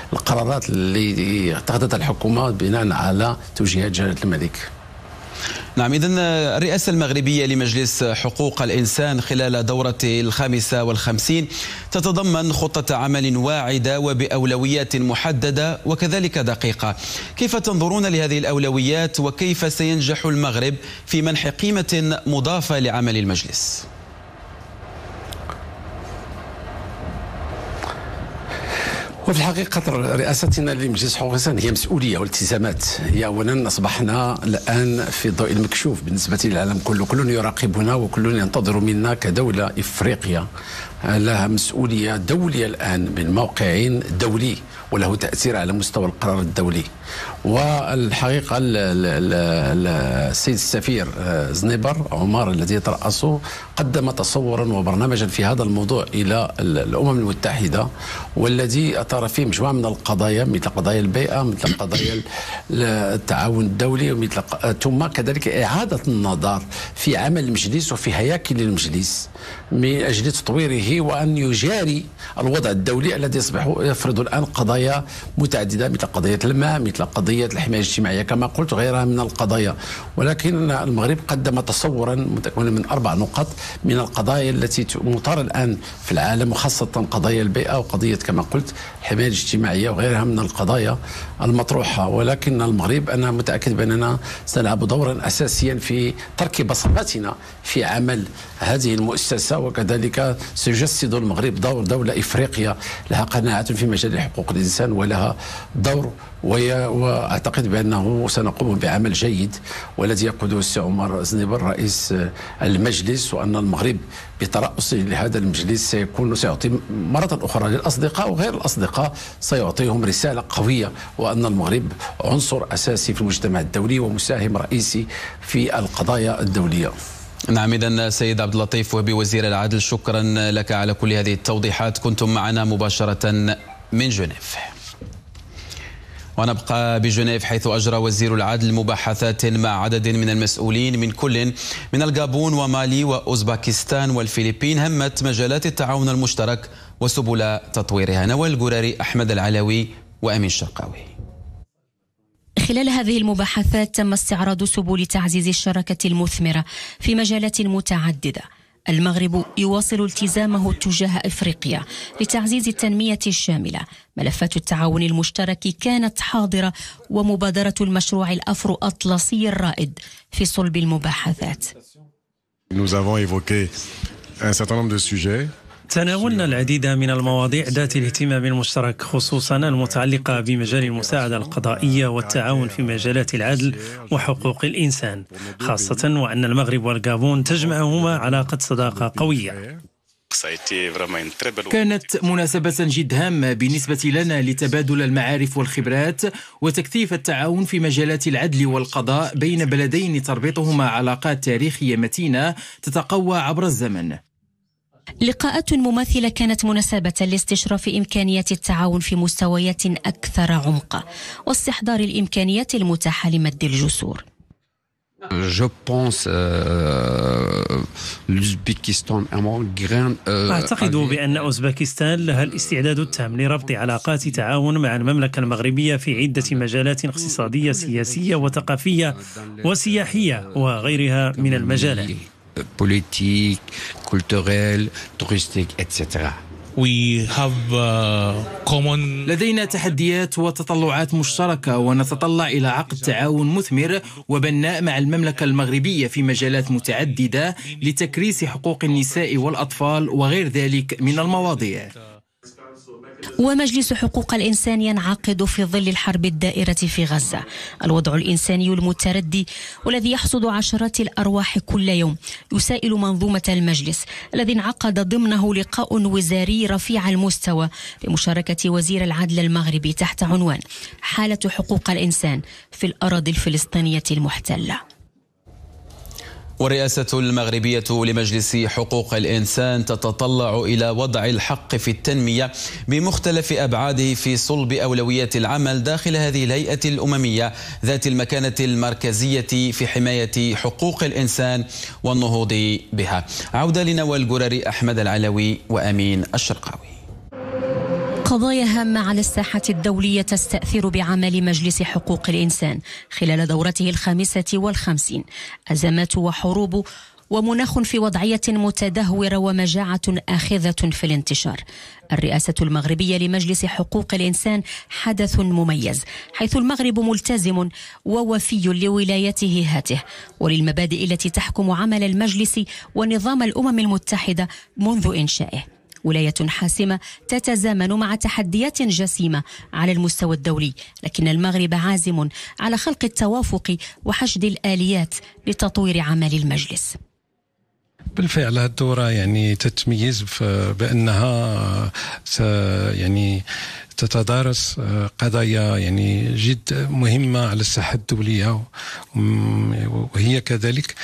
القرارات اللي اتخذتها الحكومة بناء على توجيهات جلالة الملك. نعم، إذن الرئاسة المغربية لمجلس حقوق الإنسان خلال دورة 55 تتضمن خطة عمل واعدة وبأولويات محددة وكذلك دقيقة. كيف تنظرون لهذه الأولويات وكيف سينجح المغرب في منح قيمة مضافة لعمل المجلس؟ وفي الحقيقة رئاستنا لمجلس حقوق الإنسان هي مسؤولية والتزامات. هي أولا أصبحنا الآن في الضوء المكشوف بالنسبة للعالم كله، كل يراقبنا وكل ينتظر منا كدولة إفريقيا لها مسؤولية دولية الآن من موقع دولي وله تأثير على مستوى القرار الدولي. والحقيقة السيد السفير زنيبر عمر الذي يترأسه قدم تصورا وبرنامجا في هذا الموضوع إلى الأمم المتحدة، والذي أثار فيه مجموعة من القضايا مثل قضايا البيئة، مثل قضايا التعاون الدولي، ثم كذلك إعادة النظر في عمل المجلس وفي هياكل المجلس من أجل تطويره وأن يجاري الوضع الدولي الذي يصبح يفرض الآن قضايا متعددة مثل قضية الماء، مثل قضية الحماية الاجتماعية كما قلت وغيرها من القضايا. ولكن المغرب قدم تصورا متكونا من 4 نقط من القضايا التي مثار الآن في العالم، وخاصة قضايا البيئة وقضية كما قلت الحماية الاجتماعية وغيرها من القضايا المطروحة. ولكن المغرب أنا متأكد بأننا سنلعب دورا أساسيا في ترك بصمتنا في عمل هذه المؤسسة، وكذلك سيجسد المغرب دور دولة إفريقيا لها قناعة في مجال حقوق الإنسان ولها دور، وأعتقد بأنه سنقوم بعمل جيد والذي يقوده السي عمر زنيبر رئيس المجلس، وأن المغرب بترأسه لهذا المجلس سيعطي مرة أخرى للأصدقاء وغير الأصدقاء، سيعطيهم رسالة قوية وأن المغرب عنصر أساسي في المجتمع الدولي ومساهم رئيسي في القضايا الدولية. نعم، إذن سيد عبد اللطيف وهبي وزير العدل، شكرا لك على كل هذه التوضيحات، كنتم معنا مباشرة من جنيف. ونبقى بجنيف حيث أجرى وزير العدل مباحثات مع عدد من المسؤولين من كل من الغابون ومالي وأوزباكستان والفلبين همت مجالات التعاون المشترك وسبل تطويرها. نوال القراري، أحمد العلوي وأمين الشرقاوي. خلال هذه المباحثات تم استعراض سبل تعزيز الشراكة المثمرة في مجالات متعددة. المغرب يواصل التزامه تجاه إفريقيا لتعزيز التنمية الشاملة. ملفات التعاون المشترك كانت حاضرة، ومبادرة المشروع الأفرو أطلسي الرائد في صلب المباحثات. تناولنا العديد من المواضيع ذات الاهتمام المشترك، خصوصا المتعلقة بمجال المساعدة القضائية والتعاون في مجالات العدل وحقوق الإنسان، خاصة وأن المغرب والغابون تجمعهما علاقة صداقة قوية. كانت مناسبة جد هامة بالنسبة لنا لتبادل المعارف والخبرات وتكثيف التعاون في مجالات العدل والقضاء بين بلدين تربطهما علاقات تاريخية متينة تتقوى عبر الزمن. لقاءات مماثلة كانت مناسبة لاستشراف إمكانيات التعاون في مستويات أكثر عمقا واستحضار الإمكانيات المتاحة لمد الجسور. أعتقد بأن أوزباكستان لها الاستعداد التام لربط علاقات تعاون مع المملكة المغربية في عدة مجالات اقتصادية، سياسية وثقافية وسياحية وغيرها من المجالات. politique, culturelle, touristique, etc. لدينا تحديات وتطلعات مشتركة، ونتطلع إلى عقد تعاون مثمر وبناء مع المملكة المغربية في مجالات متعددة لتكريس حقوق النساء والأطفال وغير ذلك من المواضيع. ومجلس حقوق الإنسان ينعقد في ظل الحرب الدائرة في غزة. الوضع الإنساني المتردي والذي يحصد عشرات الأرواح كل يوم يسائل منظومة المجلس، الذي انعقد ضمنه لقاء وزاري رفيع المستوى بمشاركة وزير العدل المغربي تحت عنوان حالة حقوق الإنسان في الأراضي الفلسطينية المحتلة. والرئاسة المغربية لمجلس حقوق الإنسان تتطلع إلى وضع الحق في التنمية بمختلف أبعاده في صلب أولويات العمل داخل هذه الهيئة الأممية ذات المكانة المركزية في حماية حقوق الإنسان والنهوض بها. عودة لنوال القراري، أحمد العلوي وأمين الشرقاوي. قضايا هامة على الساحة الدولية تستأثر بعمل مجلس حقوق الإنسان خلال دورته 55. أزمات وحروب ومناخ في وضعية متدهورة ومجاعة آخذة في الانتشار. الرئاسة المغربية لمجلس حقوق الإنسان حدث مميز، حيث المغرب ملتزم ووفي لولايته وللمبادئ التي تحكم عمل المجلس ونظام الأمم المتحدة منذ إنشائه. ولاية حاسمة تتزامن مع تحديات جسيمة على المستوى الدولي، لكن المغرب عازم على خلق التوافق وحشد الآليات لتطوير عمل المجلس. بالفعل الدورة تتميز بأنها تتدارس قضايا جد مهمة على الساحة الدولية، وهي كذلك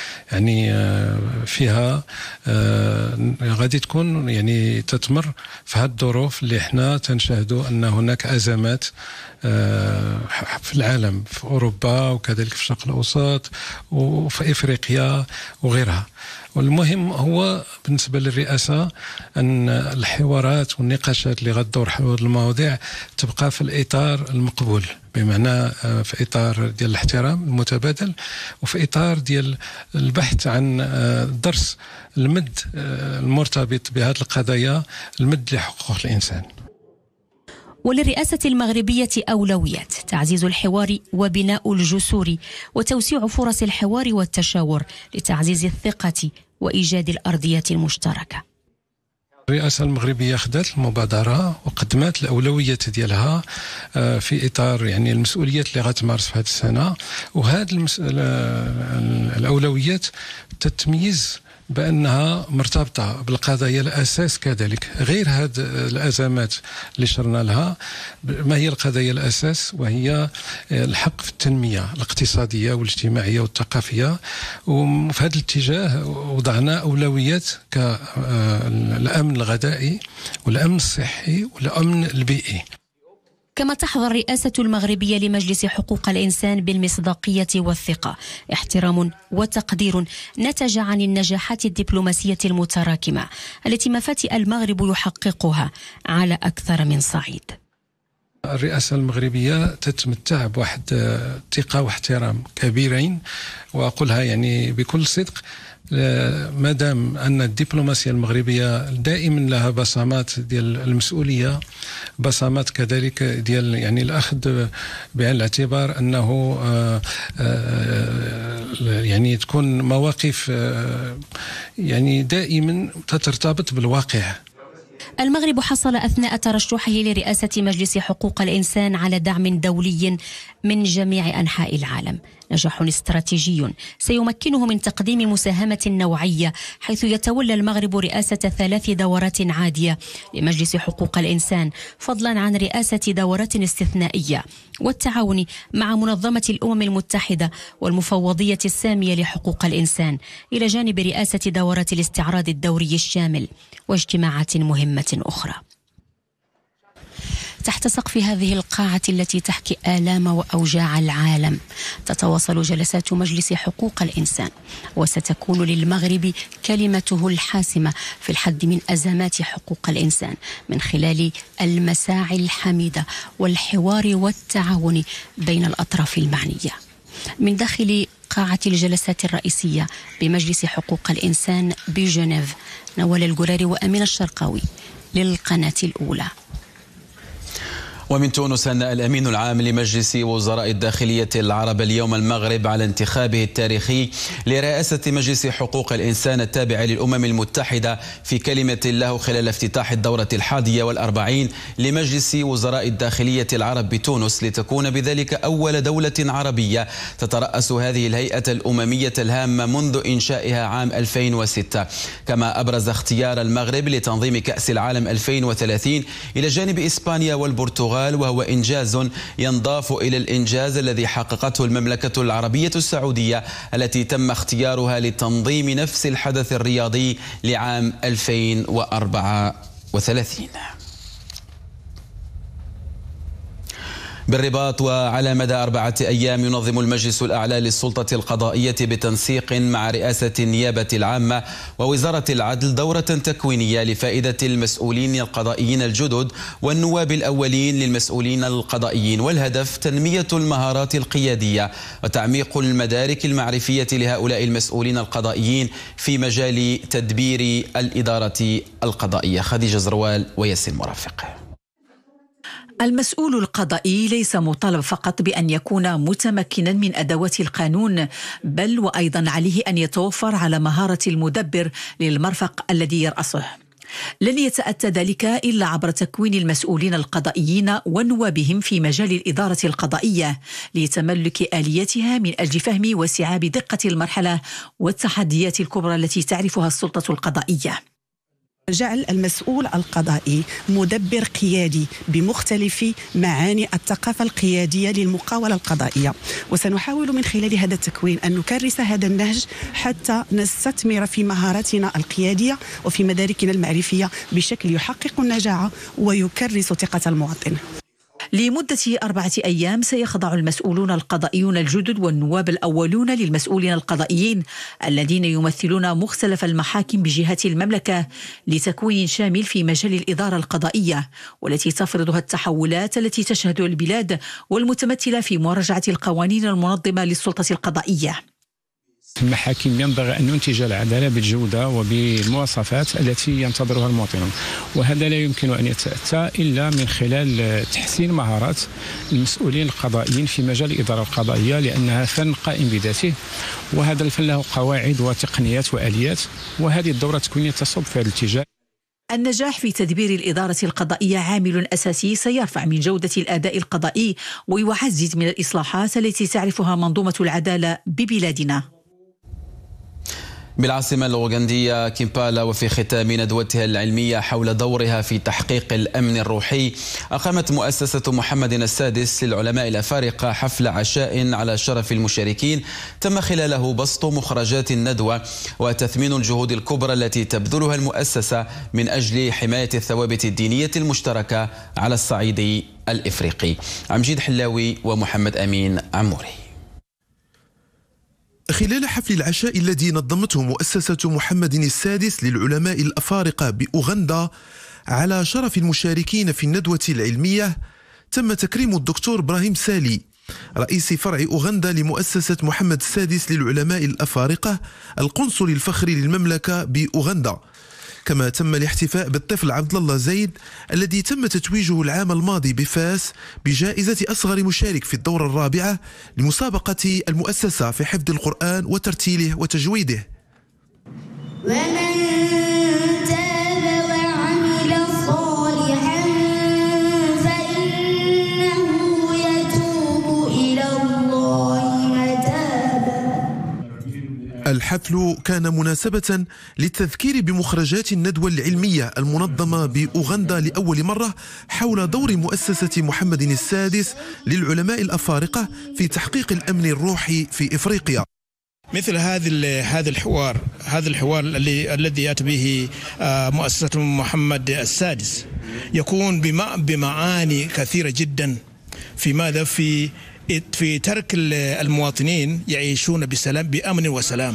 فيها غادي تكون تتمر في هذه الظروف اللي احنا تنشاهدوا أن هناك أزمات في العالم، في أوروبا وكذلك في الشرق الأوسط وفي إفريقيا وغيرها. والمهم هو بالنسبة للرئاسة أن الحوارات والنقاشات اللي غتدور حول المواضيع تبقى في الإطار المقبول، بمعنى في إطار ديال الاحترام المتبادل، وفي إطار ديال البحث عن درس المد المرتبط بهذه القضايا، المد لحقوق الإنسان. وللرئاسة المغربية أولويات: تعزيز الحوار وبناء الجسور، وتوسيع فرص الحوار والتشاور لتعزيز الثقة وإيجاد الأرضية المشتركة. الرئاسة المغربية خدات المبادرة وقدمت الأولويات ديالها في إطار المسؤوليات اللي غتمارس في هذه السنة، وهذه الأولويات تتميز بأنها مرتبطة بالقضايا الأساس كذلك، غير هذه الأزمات اللي شرنا لها. ما هي القضايا الأساس؟ وهي الحق في التنمية الاقتصادية والاجتماعية والثقافية. وفي هذا الاتجاه وضعنا أولويات كالأمن الغذائي والأمن الصحي والأمن البيئي. كما تحظى الرئاسة المغربية لمجلس حقوق الإنسان بالمصداقية والثقة، احترام وتقدير نتج عن النجاحات الدبلوماسية المتراكمة التي مفاتيح المغرب يحققها على أكثر من صعيد. الرئاسة المغربية تتمتع بواحد ثقة واحترام كبيرين، وأقولها بكل صدق، مادام أن الدبلوماسية المغربية دائما لها بصمات ديال المسؤولية، بصمات كذلك ديال الأخذ بعين الاعتبار أنه تكون مواقف دائما تترتبط بالواقع. المغرب حصل أثناء ترشحه لرئاسة مجلس حقوق الإنسان على دعم دولي من جميع أنحاء العالم، نجاح استراتيجي سيمكنه من تقديم مساهمة نوعية، حيث يتولى المغرب رئاسة 3 دورات عادية لمجلس حقوق الإنسان، فضلا عن رئاسة دورات استثنائية والتعاون مع منظمة الأمم المتحدة والمفوضية السامية لحقوق الإنسان، إلى جانب رئاسة دورات الاستعراض الدوري الشامل واجتماعات مهمة أخرى. تحت سقف هذه القاعة التي تحكي آلام وأوجاع العالم تتواصل جلسات مجلس حقوق الإنسان، وستكون للمغرب كلمته الحاسمة في الحد من أزمات حقوق الإنسان من خلال المساعي الحميدة والحوار والتعاون بين الأطراف المعنية. من داخل قاعة الجلسات الرئيسية بمجلس حقوق الإنسان بجنيف، نوال القراري وأمين الشرقاوي للقناة الأولى. ومن تونس أن الأمين العام لمجلس وزراء الداخلية العرب اليوم المغرب على انتخابه التاريخي لرئاسة مجلس حقوق الإنسان التابع للأمم المتحدة في كلمة له خلال افتتاح الدورة 41 لمجلس وزراء الداخلية العرب بتونس، لتكون بذلك أول دولة عربية تترأس هذه الهيئة الأممية الهامة منذ إنشائها عام 2006. كما أبرز اختيار المغرب لتنظيم كأس العالم 2030 إلى جانب إسبانيا والبرتغال، وهو إنجاز ينضاف إلى الإنجاز الذي حققته المملكة العربية السعودية التي تم اختيارها لتنظيم نفس الحدث الرياضي لعام 2034. بالرباط وعلى مدى 4 أيام ينظم المجلس الأعلى للسلطة القضائية بتنسيق مع رئاسة النيابة العامة ووزارة العدل دورة تكوينية لفائدة المسؤولين القضائيين الجدد والنواب الأولين للمسؤولين القضائيين، والهدف تنمية المهارات القيادية وتعميق المدارك المعرفية لهؤلاء المسؤولين القضائيين في مجال تدبير الإدارة القضائية. خديجة زروال وياسين مرافق. المسؤول القضائي ليس مطالب فقط بأن يكون متمكنا من أدوات القانون، بل وأيضا عليه أن يتوفر على مهارة المدبر للمرفق الذي يرأسه. لن يتأتى ذلك إلا عبر تكوين المسؤولين القضائيين ونوابهم في مجال الإدارة القضائية لتملك آلياتها من أجل فهم واستيعاب دقة المرحلة والتحديات الكبرى التي تعرفها السلطة القضائية. جعل المسؤول القضائي مدبر قيادي بمختلف معاني الثقافة القيادية للمقاولة القضائية، وسنحاول من خلال هذا التكوين أن نكرس هذا النهج حتى نستثمر في مهاراتنا القيادية وفي مداركنا المعرفية بشكل يحقق النجاعة ويكرس ثقة المواطن. لمدة 4 أيام سيخضع المسؤولون القضائيون الجدد والنواب الأولون للمسؤولين القضائيين الذين يمثلون مختلف المحاكم بجهات المملكة لتكوين شامل في مجال الإدارة القضائية، والتي تفرضها التحولات التي تشهدها البلاد والمتمثلة في مراجعة القوانين المنظمة للسلطة القضائية. المحاكم ينبغي أن ننتج العدالة بالجودة وبالمواصفات التي ينتظرها المواطنون، وهذا لا يمكن أن يتأتى إلا من خلال تحسين مهارات المسؤولين القضائيين في مجال الإدارة القضائية، لأنها فن قائم بذاته، وهذا الفن له قواعد وتقنيات وآليات، وهذه الدورة التكوينية تصب في هذا الاتجاه. النجاح في تدبير الإدارة القضائية عامل أساسي سيرفع من جودة الأداء القضائي ويعزز من الإصلاحات التي تعرفها منظومة العدالة ببلادنا. بالعاصمة الأوغندية كيمبالا وفي ختام ندوتها العلمية حول دورها في تحقيق الأمن الروحي، أقامت مؤسسة محمد السادس للعلماء الأفارقة حفل عشاء على شرف المشاركين تم خلاله بسط مخرجات الندوة وتثمين الجهود الكبرى التي تبذلها المؤسسة من أجل حماية الثوابت الدينية المشتركة على الصعيد الإفريقي. عمجيد حلاوي ومحمد أمين عموري. خلال حفل العشاء الذي نظمته مؤسسة محمد السادس للعلماء الأفارقة بأوغندا على شرف المشاركين في الندوة العلمية، تم تكريم الدكتور إبراهيم سالي رئيس فرع أوغندا لمؤسسة محمد السادس للعلماء الأفارقة القنصل الفخري للمملكة بأوغندا. كما تم الاحتفاء بالطفل عبد الله زيد الذي تم تتويجه العام الماضي بفاس بجائزة أصغر مشارك في الدورة الرابعة لمسابقة المؤسسة في حفظ القرآن وترتيله وتجويده. ومن تاب وعمل صالحا فإنه يتوب إلى الله متابا. الحفل كان مناسبة للتذكير بمخرجات الندوة العلمية المنظمة بأوغندا لأول مرة حول دور مؤسسة محمد السادس للعلماء الأفارقة في تحقيق الأمن الروحي في إفريقيا. مثل هذا الحوار الذي يأتي به مؤسسة محمد السادس يكون بمعاني كثيرة جدا في ماذا في ترك المواطنين يعيشون بسلام بأمن وسلام.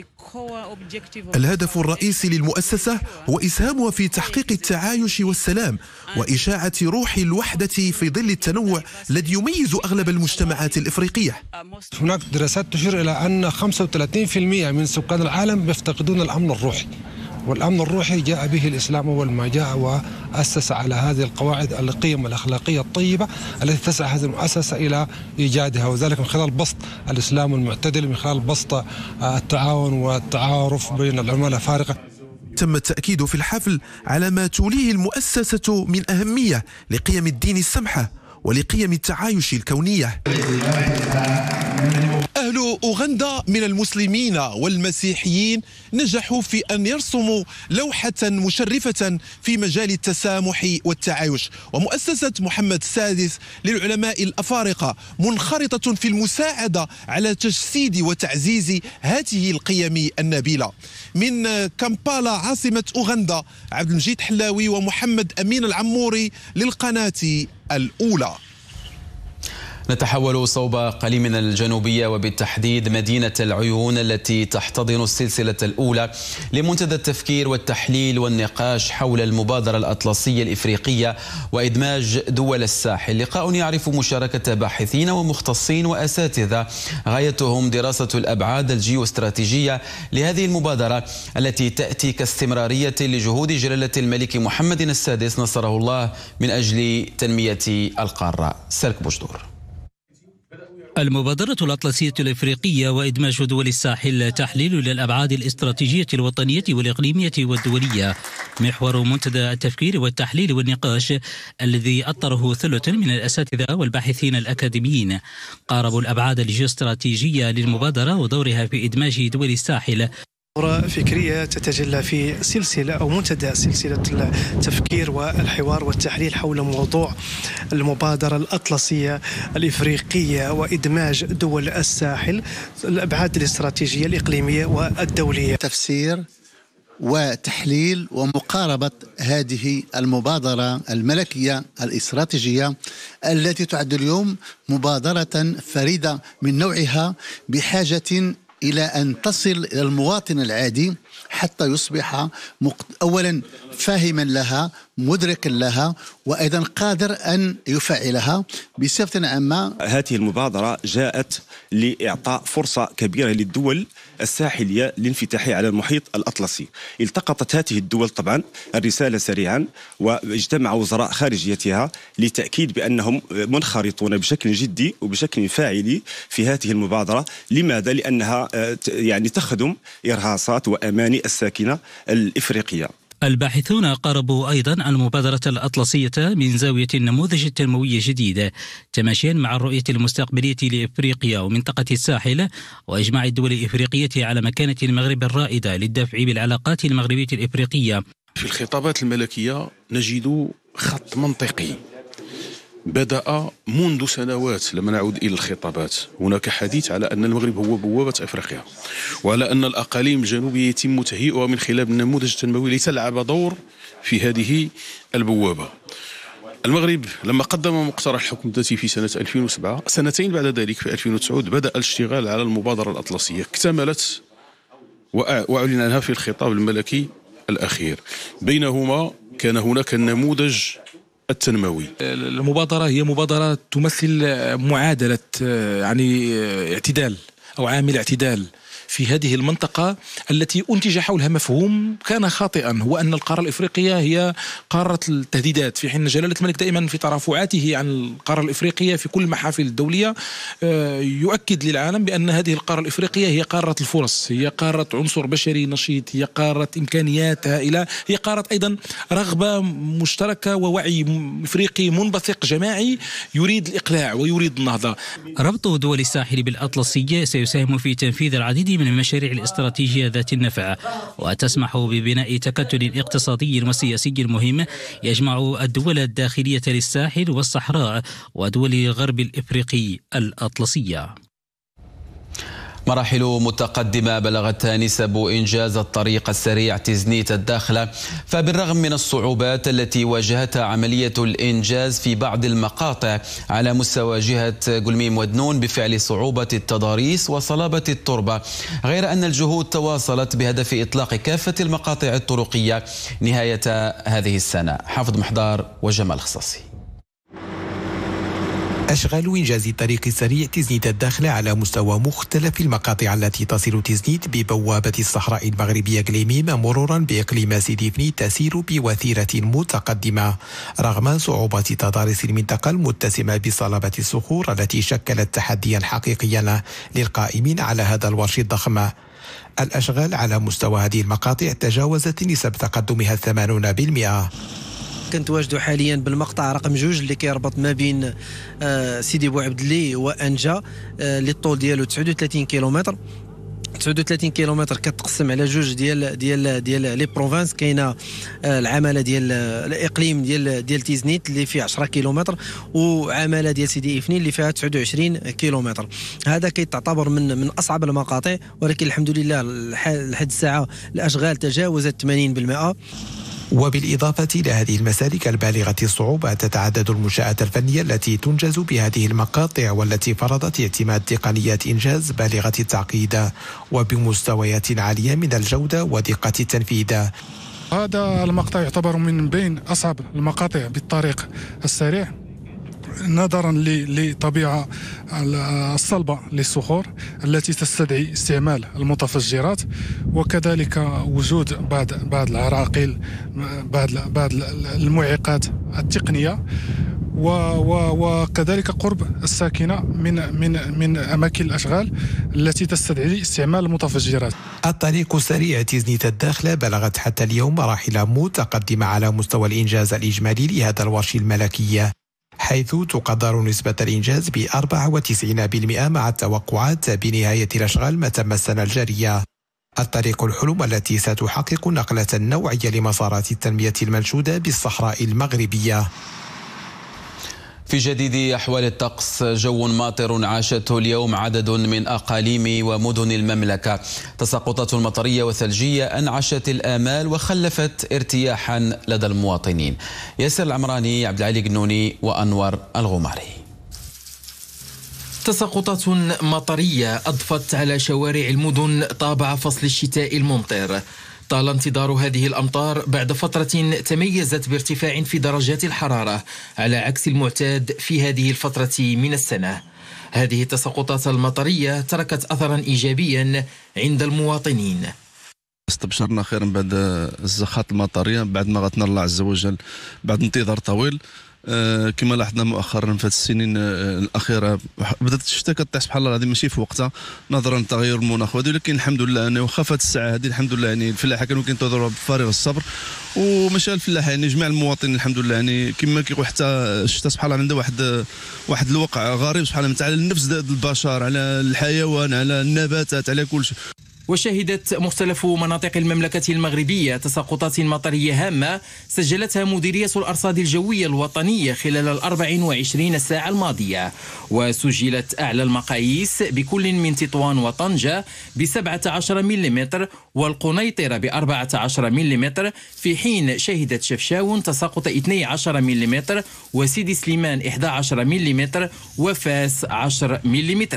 الهدف الرئيسي للمؤسسة هو إسهامها في تحقيق التعايش والسلام وإشاعة روح الوحدة في ظل التنوع الذي يميز أغلب المجتمعات الإفريقية. هناك دراسات تشير إلى أن 35% من سكان العالم يفتقدون الأمن الروحي، والأمن الروحي جاء به الإسلام أول ما جاء وأسس على هذه القواعد القيم الأخلاقية الطيبة التي تسعى هذه المؤسسة إلى إيجادها، وذلك من خلال بسط الإسلام المعتدل، من خلال بسط التعاون والتعارف بين العلماء الأفارقة. تم التأكيد في الحفل على ما توليه المؤسسة من أهمية لقيم الدين السمحة ولقيم التعايش الكونية. أهل أوغندا من المسلمين والمسيحيين نجحوا في أن يرسموا لوحة مشرفة في مجال التسامح والتعايش، ومؤسسة محمد السادس للعلماء الأفارقة منخرطة في المساعدة على تجسيد وتعزيز هذه القيم النبيلة. من كامبالا عاصمة أوغندا، عبد المجيد حلاوي ومحمد أمين العموري للقناة الأولى. نتحول صوب أقاليم من الجنوبية وبالتحديد مدينة العيون التي تحتضن السلسلة الأولى لمنتدى التفكير والتحليل والنقاش حول المبادرة الأطلسية الإفريقية وإدماج دول الساحل. لقاء يعرف مشاركة باحثين ومختصين وأساتذة غايتهم دراسة الأبعاد الجيوستراتيجية لهذه المبادرة التي تأتي كاستمرارية لجهود جلالة الملك محمد السادس نصره الله من أجل تنمية القارة. سلك بوجدور. المبادرة الأطلسية الإفريقية وإدماج دول الساحل تحليل للأبعاد الاستراتيجية الوطنية والإقليمية والدولية محور منتدى التفكير والتحليل والنقاش الذي أطره ثلث من الأساتذة والباحثين الأكاديميين. قاربوا الأبعاد الجيوستراتيجية للمبادرة ودورها في إدماج دول الساحل. فكرية تتجلى في سلسلة أو منتدى سلسلة التفكير والحوار والتحليل حول موضوع المبادرة الأطلسية الإفريقية وإدماج دول الساحل، الأبعاد الاستراتيجية الإقليمية والدولية. تفسير وتحليل ومقاربة هذه المبادرة الملكية الاستراتيجية التي تعد اليوم مبادرة فريدة من نوعها بحاجة إلى أن تصل إلى المواطن العادي حتى يصبح أولا فاهما لها، مدركا لها، وأيضا قادر أن يفعلها بصفة عامة. هذه المبادرة جاءت لإعطاء فرصة كبيرة للدول الساحلية للانفتاح على المحيط الأطلسي. التقطت هذه الدول طبعا الرسالة سريعا واجتمع وزراء خارجيتها لتأكيد بأنهم منخرطون بشكل جدي وبشكل فاعل في هذه المبادرة. لماذا؟ لأنها يعني تخدم إرهاصات وأماني الساكنة الإفريقية. الباحثون قاربوا أيضا المبادرة الأطلسية من زاوية النموذج التنموي الجديد تماشيا مع الرؤية المستقبلية لإفريقيا ومنطقة الساحل وإجماع الدول الإفريقية على مكانة المغرب الرائدة للدفع بالعلاقات المغربية الإفريقية. في الخطابات الملكية نجد خط منطقي بدأ منذ سنوات. لما نعود إلى الخطابات هناك حديث على أن المغرب هو بوابة أفريقيا، وعلى أن الأقاليم الجنوبية يتم تهيئها من خلال النموذج التنموي لتلعب دور في هذه البوابة. المغرب لما قدم مقترح الحكم الذاتي في سنة 2007، سنتين بعد ذلك في 2009 بدأ الاشتغال على المبادرة الأطلسية، اكتملت وأعلن عنها في الخطاب الملكي الأخير. بينهما كان هناك النموذج التنموي. المبادرة هي مبادرة تمثل معادلة يعني اعتدال أو عامل اعتدال في هذه المنطقة التي أنتج حولها مفهوم كان خاطئا، هو أن القارة الإفريقية هي قارة التهديدات، في حين جلالة الملك دائما في ترافعاته عن القارة الإفريقية في كل المحافل الدولية يؤكد للعالم بأن هذه القارة الإفريقية هي قارة الفرص، هي قارة عنصر بشري نشيط، هي قارة إمكانيات هائلة، هي قارة أيضا رغبة مشتركة ووعي إفريقي منبثق جماعي يريد الإقلاع ويريد النهضة. ربط دول الساحل بالأطلسية سيساهم في تنفيذ العديد من المشاريع الاستراتيجية ذات النفع، وتسمح ببناء تكتل اقتصادي وسياسي مهم يجمع الدول الداخلية للساحل والصحراء ودول الغرب الإفريقي الأطلسية. مراحل متقدمة بلغت نسب إنجاز الطريق السريع تزنيت الداخلة، فبالرغم من الصعوبات التي واجهتها عملية الإنجاز في بعض المقاطع على مستوى جهة قلميم ودنون بفعل صعوبة التضاريس وصلابة التربة، غير أن الجهود تواصلت بهدف إطلاق كافة المقاطع الطرقية نهاية هذه السنة. حافظ محضار وجمال خصاصي. أشغال إنجاز الطريق السريع تزنيت الداخلة على مستوى مختلف المقاطع التي تصل تزنيت ببوابة الصحراء المغربية قليميم مرورا بإقليم سيدي فني تسير بوتيرة متقدمة رغم صعوبة تضاريس المنطقة المتسمة بصلابة الصخور التي شكلت تحديا حقيقيا للقائمين على هذا الورش الضخم. الأشغال على مستوى هذه المقاطع تجاوزت نسب تقدمها 80%. كنتواجدوا حاليا بالمقطع رقم 2 اللي كيربط ما بين سيدي بوعبدلي وانجا اللي الطول ديالو 39 كيلومتر. 39 كيلومتر كتقسم على جوج ديال لي بروفانس. كاينه العماله ديال الاقليم ديال تيزنيت اللي فيه 10 كيلومتر، وعماله ديال سيدي إفنين اللي فيها 29 كيلومتر. هذا كيتعتبر من اصعب المقاطع، ولكن الحمد لله لحد الساعه الاشغال تجاوزت 80%. وبالإضافة إلى هذه المسالك البالغة الصعوبة، تتعدد المنشآت الفنية التي تنجز بهذه المقاطع والتي فرضت اعتماد تقنيات إنجاز بالغة التعقيد وبمستويات عالية من الجودة ودقة التنفيذ. هذا المقطع يعتبر من بين أصعب المقاطع بالطريق السريع نظرا لطبيعة الصلبة للصخور التي تستدعي استعمال المتفجرات، وكذلك وجود بعض العراقيل، بعض المعيقات التقنية، وكذلك قرب الساكنة من أماكن الأشغال التي تستدعي استعمال المتفجرات. الطريق السريع تيزنيت الداخلة بلغت حتى اليوم مراحل متقدمة على مستوى الإنجاز الإجمالي لهذا الورش الملكي، حيث تقدر نسبة الإنجاز ب 94% مع التوقعات بنهاية الأشغال ما تم السنة الجارية. الطريق الحلم التي ستحقق نقلة نوعية لمسارات التنمية المنشودة بالصحراء المغربية. في جديد أحوال الطقس، جو ماطر عاشته اليوم عدد من أقاليم ومدن المملكة. تساقطات مطرية وثلجية أنعشت الآمال وخلفت ارتياحا لدى المواطنين. ياسر العمراني، عبد العلي قنوني وأنور الغماري. تساقطات مطرية أضفت على شوارع المدن طابع فصل الشتاء الممطر. طال انتظار هذه الأمطار بعد فترة تميزت بارتفاع في درجات الحرارة على عكس المعتاد في هذه الفترة من السنة. هذه التساقطات المطرية تركت أثرا إيجابيا عند المواطنين. استبشرنا خيرا بعد الزخات المطرية بعد ما غتنا الله عز وجل بعد انتظار طويل. كما لاحظنا مؤخرا في السنين الاخيره بدات الشتاء كطيح سبحان الله العظيم ماشي في وقتها نظرا لتغير المناخ، ولكن الحمد لله انه واخا فات الساعه هذه الحمد لله يعني الفلاحه كانوا كينتظروها بفارغ الصبر، ومشى الفلاحه يعني جميع المواطنين الحمد لله يعني كما كيقول حتى الشتاء سبحان الله عنده واحد الوقع غريب سبحان الله على النفس ديال البشر، على الحيوان، على النباتات، على كل شيء. وشهدت مختلف مناطق المملكة المغربية تساقطات مطرية هامة سجلتها مديرية الأرصاد الجوية الوطنية خلال 24 ساعة الماضية، وسجلت أعلى المقاييس بكل من تطوان وطنجة ب17 ملم والقنيطرة ب14 ملم، في حين شهدت شفشاون تساقط 12 ملم وسيدي سليمان 11 ملم وفاس 10 ملم.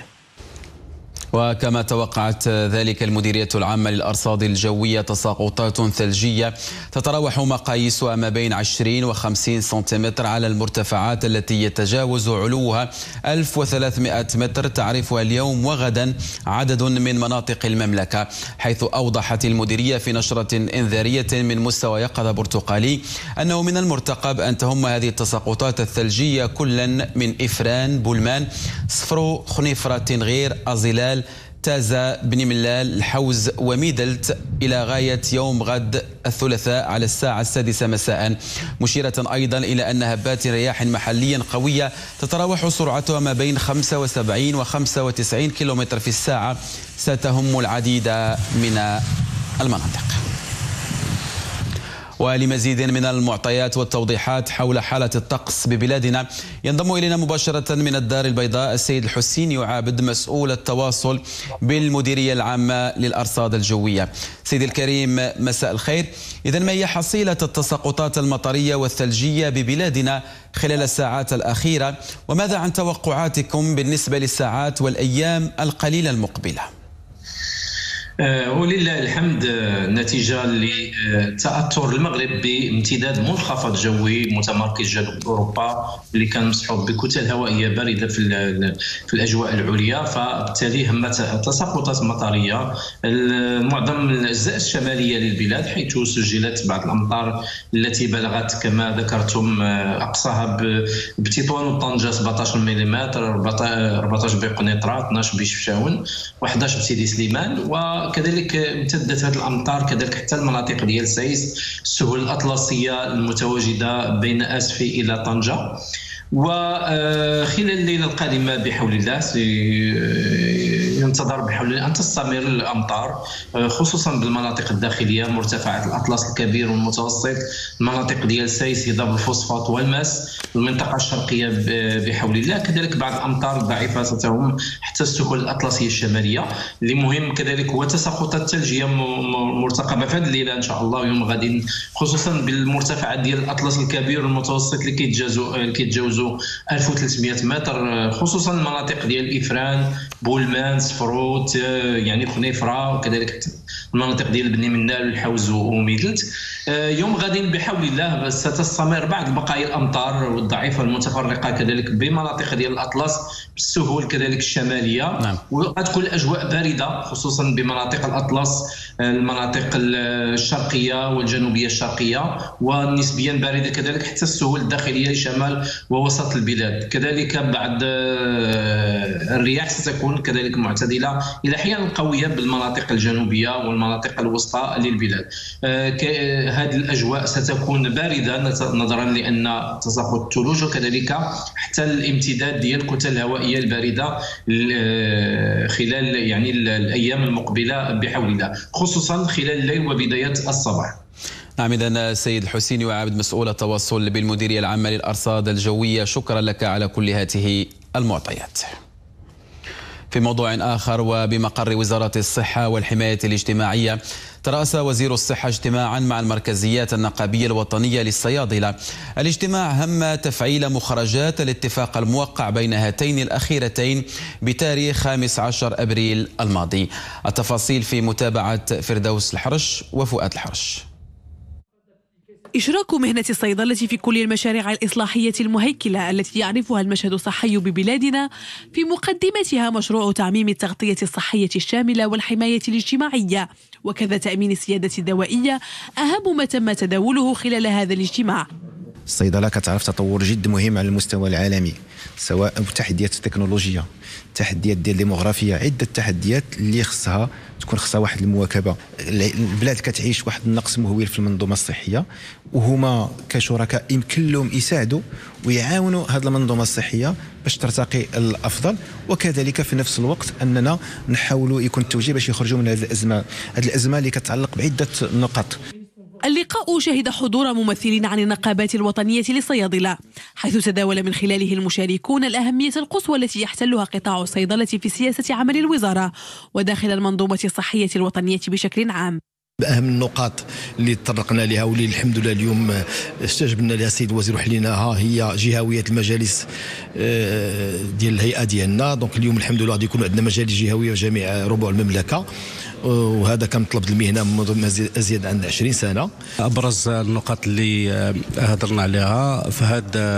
وكما توقعت ذلك المديرية العامة للأرصاد الجوية تساقطات ثلجية تتراوح مقاييسها ما بين 20 و50 سنتيمتر على المرتفعات التي يتجاوز علوها 1300 متر تعرفها اليوم وغدا عدد من مناطق المملكة، حيث أوضحت المديرية في نشرة إنذارية من مستوى يقظة برتقالي أنه من المرتقب أن تهم هذه التساقطات الثلجية كلا من إفران، بولمان، صفرو، خنيفرة، غير، أزلال، تازة، بني ملال، الحوز وميدلت إلى غاية يوم غد الثلاثاء على الساعة 6 مساء، مشيرة أيضا إلى أن هبات رياح محليا قوية تتراوح سرعتها ما بين 75 و 95 كيلومتر في الساعة ستهم العديد من المناطق. ولمزيد من المعطيات والتوضيحات حول حالة الطقس ببلادنا ينضم إلينا مباشرة من الدار البيضاء السيد الحسيني عابد مسؤول التواصل بالمديرية العامة للأرصاد الجوية. سيدي الكريم مساء الخير. إذا ما هي حصيلة التساقطات المطرية والثلجية ببلادنا خلال الساعات الأخيرة، وماذا عن توقعاتكم بالنسبة للساعات والأيام القليلة المقبلة؟ ولله الحمد نتيجة لتأثر المغرب بامتداد منخفض جوي متمركز جنوب أوروبا اللي كان مصحوب بكتل هوائية باردة في الأجواء العليا، فبالتالي همت تساقطات مطرية معظم الأجزاء الشمالية للبلاد، حيث سجلت بعض الأمطار التي بلغت كما ذكرتم أقصاها بتطوان وطنجة 17 ملم، 14 بقنيطرة، 12 بشفشاون و11 بسيدي سليمان، وكذلك امتدت هذه الامطار كذلك حتى المناطق ديال سايس، السهول الاطلسيه المتواجده بين اسفي الى طنجه. وخلال الليلة القادمة بحول الله ينتظر بحول الله أن تستمر الأمطار خصوصا بالمناطق الداخلية، مرتفعات الأطلس الكبير والمتوسط، المناطق ديال سايس هضاب الفوسفات والماس، المنطقة الشرقية بحول الله. كذلك بعض الأمطار الضعيفة ستهم حتى السهول الأطلسية الشمالية. اللي مهم كذلك هو تساقطات ثلجية مرتقبة في هذه الليلة إن شاء الله ويوم غادي، خصوصا بالمرتفعات ديال الأطلس الكبير والمتوسط اللي كيتجاوزوا 1300 متر، خصوصا المناطق ديال إفران، بولمان، سفروت، يعني خنيفرة، وكذلك المناطق ديال بني منال والحوز وميدلت. يوم غادي بحول الله ستستمر بعض بقايا الأمطار والضعيفة المتفرقة كذلك بمناطق ديال الأطلس بالسهول كذلك الشمالية. نعم. وغتكون الأجواء باردة خصوصا بمناطق الأطلس، المناطق الشرقية والجنوبية الشرقية، ونسبيا باردة كذلك حتى السهول الداخلية لشمال ووسط البلاد. كذلك بعض الرياح ستكون كذلك معتدلة إلى أحيانا قوية بالمناطق الجنوبية والمناطق الوسطى للبلاد. هذه الأجواء ستكون باردة نظرا لأن تساقط الثلوج، وكذلك حتى الامتداد ديال الكتل الهوائية الباردة خلال يعني الأيام المقبلة بحول الله، خصوصا خلال الليل وبداية الصباح. نعم، إذن السيد الحسيني وعابد مسؤول التواصل بالمديرية العامة للأرصاد الجوية، شكرا لك على كل هذه المعطيات. في موضوع آخر، وبمقر وزارة الصحة والحماية الاجتماعية، ترأس وزير الصحة اجتماعا مع المركزيات النقابية الوطنية للصيادلة. الاجتماع هم تفعيل مخرجات الاتفاق الموقع بين هاتين الأخيرتين بتاريخ 15 أبريل الماضي. التفاصيل في متابعة فردوس الحرش وفؤاد الحرش. إشراك مهنة الصيدلة في كل المشاريع الإصلاحية المهيكلة التي يعرفها المشهد الصحي ببلادنا، في مقدمتها مشروع تعميم التغطية الصحية الشاملة والحماية الاجتماعية، وكذا تأمين السيادة الدوائية، أهم ما تم تداوله خلال هذا الاجتماع. الصيدلة كتعرف تطور جد مهم على المستوى العالمي، سواء تحديات التكنولوجيا، تحديات ديال الديموغرافيا، عدة تحديات اللي خصها واحد المواكبة. البلاد كتعيش واحد النقص مهول في المنظومة الصحية، وهما كشركاء يمكن لهم يساعدوا ويعاونوا هذه المنظومة الصحية باش ترتقي الأفضل، وكذلك في نفس الوقت أننا نحاولوا يكون التوجيه باش يخرجوا من هذه الأزمة اللي كتعلق بعدة نقاط. اللقاء شهد حضور ممثلين عن النقابات الوطنية للصيادلة، حيث تداول من خلاله المشاركون الأهمية القصوى التي يحتلها قطاع الصيدلة في سياسة عمل الوزارة وداخل المنظومة الصحية الوطنية بشكل عام. أهم النقاط اللي تطرقنا لها واللي الحمد لله اليوم استجبنا لها السيد الوزير وحليناها هي جهوية المجالس ديال الهيئة ديالنا. دونك اليوم الحمد لله غادي يكون عندنا مجالس جهوية في جميع ربوع المملكة، وهذا كان مطلب المهنة منذ أزيد عن 20 سنة. أبرز النقاط اللي هضرنا عليها في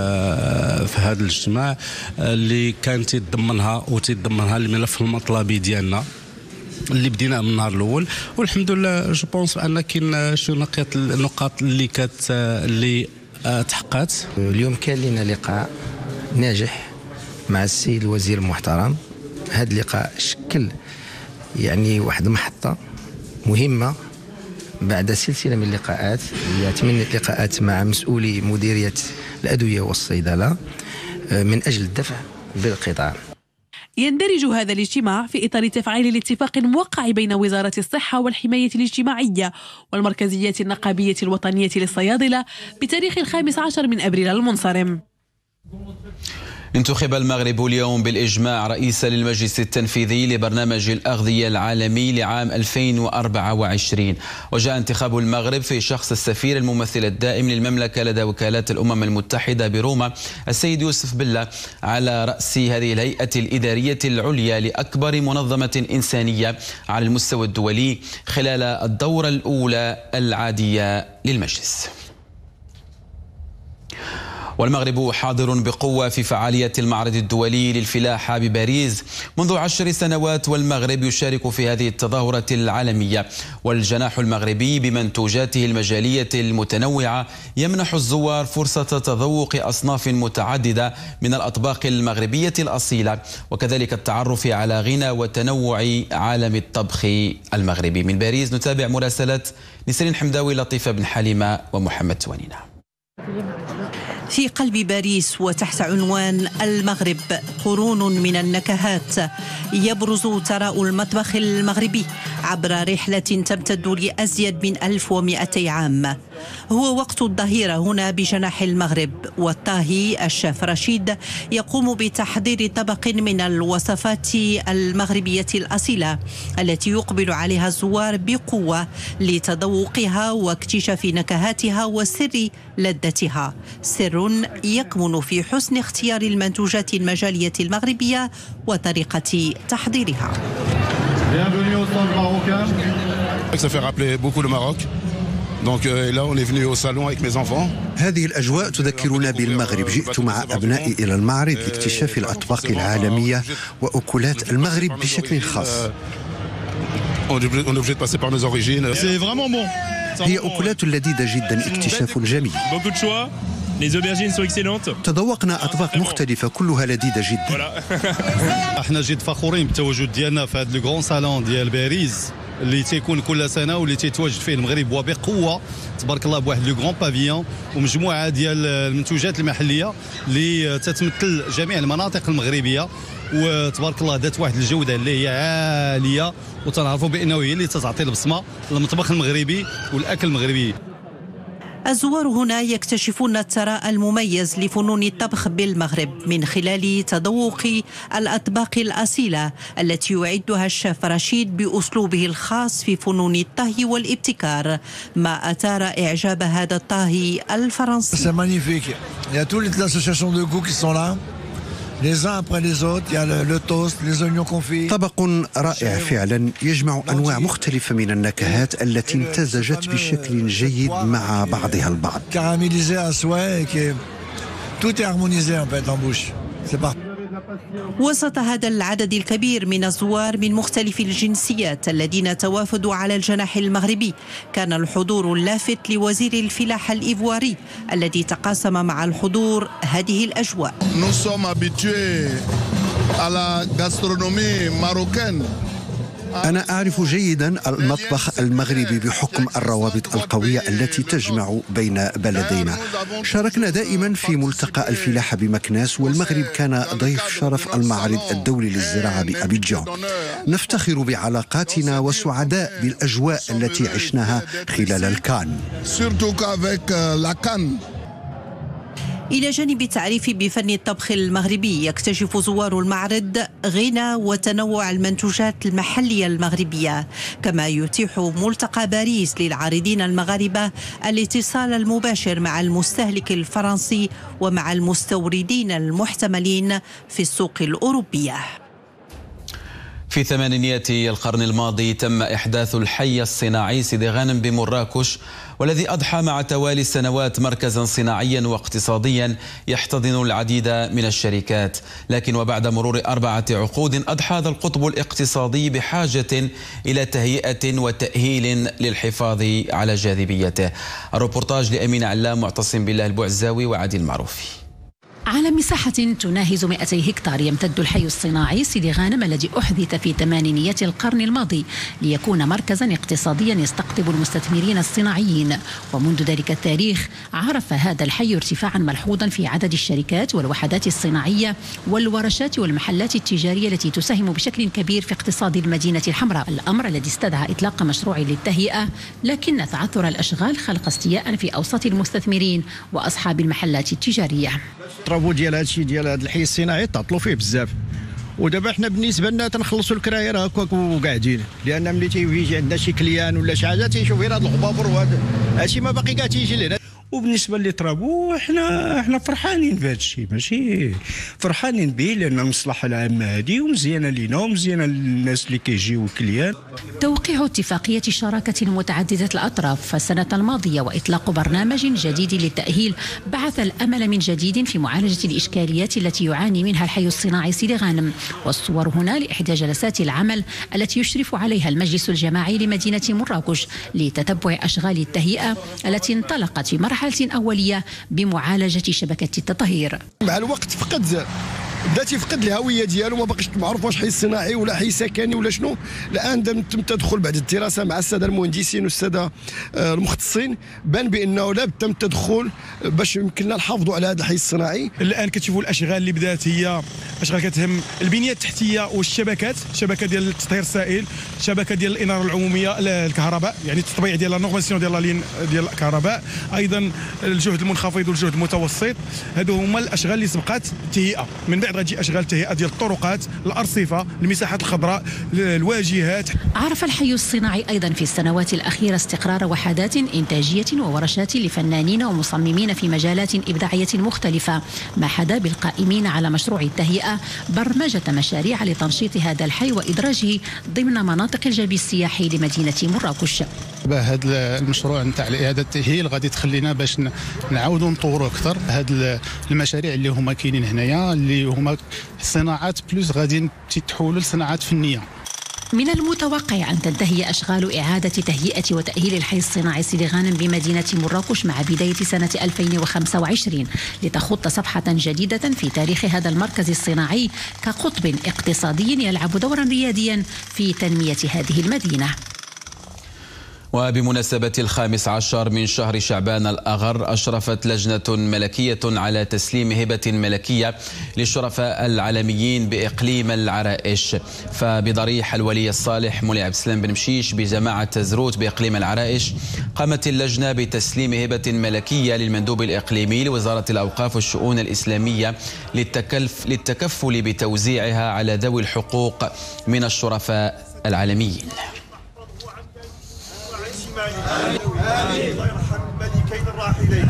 هذا الاجتماع اللي كانت تضمنها الملف المطلبي ديالنا اللي بدينا من النهار الاول، والحمد لله جو بونس ان كاين شي النقاط اللي تحققت. اليوم كان لنا لقاء ناجح مع السيد الوزير المحترم. هذا اللقاء شكل يعني واحد المحطة مهمة بعد سلسلة من اللقاءات، هي 8 لقاءات مع مسؤولي مديرية الأدوية والصيدلة من أجل الدفع بالقطاع. يندرج هذا الاجتماع في إطار تفعيل الاتفاق الموقع بين وزارة الصحة والحماية الاجتماعية والمركزيات النقابية الوطنية للصيادلة بتاريخ 15 من أبريل المنصرم. انتخب المغرب اليوم بالإجماع رئيسا للمجلس التنفيذي لبرنامج الأغذية العالمي لعام 2024، وجاء انتخاب المغرب في شخص السفير الممثل الدائم للمملكة لدى وكالات الأمم المتحدة بروما السيد يوسف بلة على رأس هذه الهيئة الإدارية العليا لأكبر منظمة إنسانية على المستوى الدولي خلال الدورة الأولى العادية للمجلس. والمغرب حاضر بقوة في فعالية المعرض الدولي للفلاحة بباريس منذ 10 سنوات، والمغرب يشارك في هذه التظاهرة العالمية، والجناح المغربي بمنتوجاته المجالية المتنوعة يمنح الزوار فرصة تذوق أصناف متعددة من الأطباق المغربية الأصيلة، وكذلك التعرف على غنى وتنوع عالم الطبخ المغربي. من باريس نتابع مراسلة نسرين حمداوي، لطيفة بن حليمة ومحمد توانينا. في قلب باريس وتحت عنوان المغرب قرون من النكهات يبرز ثراء المطبخ المغربي عبر رحلة تمتد لأزيد من 1200 عام. هو وقت الظهيرة هنا بجناح المغرب، والطاهي الشيف رشيد يقوم بتحضير طبق من الوصفات المغربية الأصيلة التي يقبل عليها الزوار بقوة لتذوقها واكتشاف نكهاتها وسر لذتها، سر يكمن في حسن اختيار المنتوجات المجالية المغربية وطريقة تحضيرها. Ça fait rappeler beaucoup le Maroc. Donc là on est venu au salon avec mes enfants. هذه الأجواء تذكرنا بالمغرب. جئت مع أبنائي إلى المعرض لاكتشاف الأطباق العالمية وأكلات المغرب بشكل خاص. On est obligé de passer par nos origines. C'est vraiment bon. هي أكلات لذيذة جدا، اكتشاف جميل. Beaucoup de choix. Les aubergines sont excellentes. تذوقنا أطباق مختلفة كلها لذيذة جدا. احنا جد فخورين بالتواجد ديالنا في هذا الكرون صالون ديال باريس اللي تيكون كل سنه واللي تيتواجد فيه المغرب وبقوه تبارك الله بواحد لو غران بافيون ومجموعه ديال المنتوجات المحليه اللي تتمثل جميع المناطق المغربيه، وتبارك الله ذات واحد الجوده اللي هي عاليه، وتنعرفوا بانه هي اللي تعطي البصمه للمطبخ المغربي والاكل المغربي. الزوار هنا يكتشفون الثراء المميز لفنون الطبخ بالمغرب من خلال تذوق الأطباق الأصيلة التي يعدها الشيف رشيد بأسلوبه الخاص في فنون الطهي والابتكار، ما أثار إعجاب هذا الطاهي الفرنسي. C'est magnifique. Il y a toutes les associations de goût qui sont là. Les uns après les autres, il y a le toast, les oignons confits. طبق رائع فعلا، يجمع أنواع مختلفة من النكهات التي امتزجت بشكل جيد مع بعضها البعض. Caramélisé à souhait et que tout est harmonisé en fait en bouche. C'est parfait. وسط هذا العدد الكبير من الزوار من مختلف الجنسيات الذين توافدوا على الجناح المغربي، كان الحضور اللافت لوزير الفلاحة الإيفواري الذي تقاسم مع الحضور هذه الأجواء. Nous sommes habitués à la gastronomie marocaine. أنا أعرف جيدا المطبخ المغربي بحكم الروابط القوية التي تجمع بين بلدينا. شاركنا دائما في ملتقى الفلاحة بمكناس، والمغرب كان ضيف شرف المعرض الدولي للزراعة بأبيجان. نفتخر بعلاقاتنا وسعداء بالأجواء التي عشناها خلال الكان. إلى جانب التعريف بفن الطبخ المغربي، يكتشف زوار المعرض غنى وتنوع المنتوجات المحلية المغربية، كما يتيح ملتقى باريس للعارضين المغاربة الاتصال المباشر مع المستهلك الفرنسي ومع المستوردين المحتملين في السوق الأوروبية. في ثمانينيات القرن الماضي تم إحداث الحي الصناعي سيدي غانم بمراكش، والذي أضحى مع توالي السنوات مركزا صناعيا واقتصاديا يحتضن العديد من الشركات. لكن وبعد مرور 4 عقود أضحى هذا القطب الاقتصادي بحاجة إلى تهيئة وتأهيل للحفاظ على جاذبيته. الروبورتاج لأمين علام، معتصم بالله البوعزاوي وعادل معروفي. على مساحة تناهز 200 هكتار يمتد الحي الصناعي سيدي غانم الذي أحدث في ثمانينيات القرن الماضي ليكون مركزا اقتصاديا يستقطب المستثمرين الصناعيين. ومنذ ذلك التاريخ عرف هذا الحي ارتفاعا ملحوظا في عدد الشركات والوحدات الصناعية والورشات والمحلات التجارية التي تساهم بشكل كبير في اقتصاد المدينة الحمراء، الأمر الذي استدعى إطلاق مشروع للتهيئة، لكن تعثر الأشغال خلق استياء في أوساط المستثمرين وأصحاب المحلات التجارية. الطرابو ديال هادشي ديال هاد الحي الصناعي تعطلوا فيه بزاف، ودابا حنا بالنسبه لنا تنخلصوا الكراير هكاك وقاعدين، لان ملي تيجي عندنا شي كليان ولا شي حاجه تيشوف غير هاد الغبابر وهذا هادشي ما باقي كاع تيجي لهنا. وبالنسبه لطرابو احنا فرحانين بهذا الشيء، ماشي فرحانين به لان المصلحه العامه هذه ومزيانه لينا ومزيانه للناس اللي كيجيو الكليان. توقيع اتفاقيه شراكه متعدده الاطراف السنه الماضيه واطلاق برنامج جديد للتاهيل بعث الامل من جديد في معالجه الاشكاليات التي يعاني منها الحي الصناعي سيدي غانم. والصور هنا لاحدى جلسات العمل التي يشرف عليها المجلس الجماعي لمدينه مراكش لتتبع اشغال التهيئه التي انطلقت في مرحله أولية بمعالجة شبكة التطهير. مع الوقت فقد بدا تيفقد الهويه ديالو، ما باقيش معروف واش حي صناعي ولا حي سكني ولا شنو. الان تم التدخل بعد الدراسه مع الساده المهندسين والساده المختصين، بان بانه لا بد تم التدخل باش يمكننا نحافظوا على هذا الحي الصناعي. الان كتشوفوا الاشغال اللي بدات هي اشغال كتهم البنيه التحتيه والشبكات، شبكه ديال التطهير السائل، شبكه ديال الاناره العموميه، الكهرباء، يعني التطبيع ديال لا نورماليزاسيون ديال لا لين ديال الكهرباء، ايضا الجهد المنخفض والجهد المتوسط. هادو هما الاشغال اللي سبقات تهيئه. من بعد غتجي اشغال تهيئه ديال الطرقات، الارصفه، المساحات الخضراء، الواجهات. عرف الحي الصناعي ايضا في السنوات الاخيره استقرار وحدات انتاجيه وورشات لفنانين ومصممين في مجالات ابداعيه مختلفه، ما حدا بالقائمين على مشروع التهيئه برمجه مشاريع لتنشيط هذا الحي وادراجه ضمن مناطق الجلب السياحي لمدينه مراكش. هذا المشروع نتاع اعاده التاهيل غادي تخلينا باش نعاودوا نطوروا اكثر هاد المشاريع اللي هما كاينين هنايا، اللي هما صناعات بلوس غادي تتحولوا لصناعات فنيه. من المتوقع أن تنتهي أشغال إعادة تهيئة وتأهيل الحي الصناعي سيدي غانم بمدينة مراكش مع بداية سنة 2025 لتخط صفحة جديدة في تاريخ هذا المركز الصناعي كقطب اقتصادي يلعب دورا رياديا في تنمية هذه المدينة. وبمناسبة 15 من شهر شعبان الأغر أشرفت لجنة ملكية على تسليم هبة ملكية للشرفاء العالميين بإقليم العرائش. فبضريح الولي الصالح مولي عبد السلام بن مشيش بجماعة تزروت بإقليم العرائش قامت اللجنة بتسليم هبة ملكية للمندوب الإقليمي لوزارة الأوقاف والشؤون الإسلامية للتكفل بتوزيعها على ذوي الحقوق من الشرفاء العالميين. آمين الله يرحم الملكين الراحلين.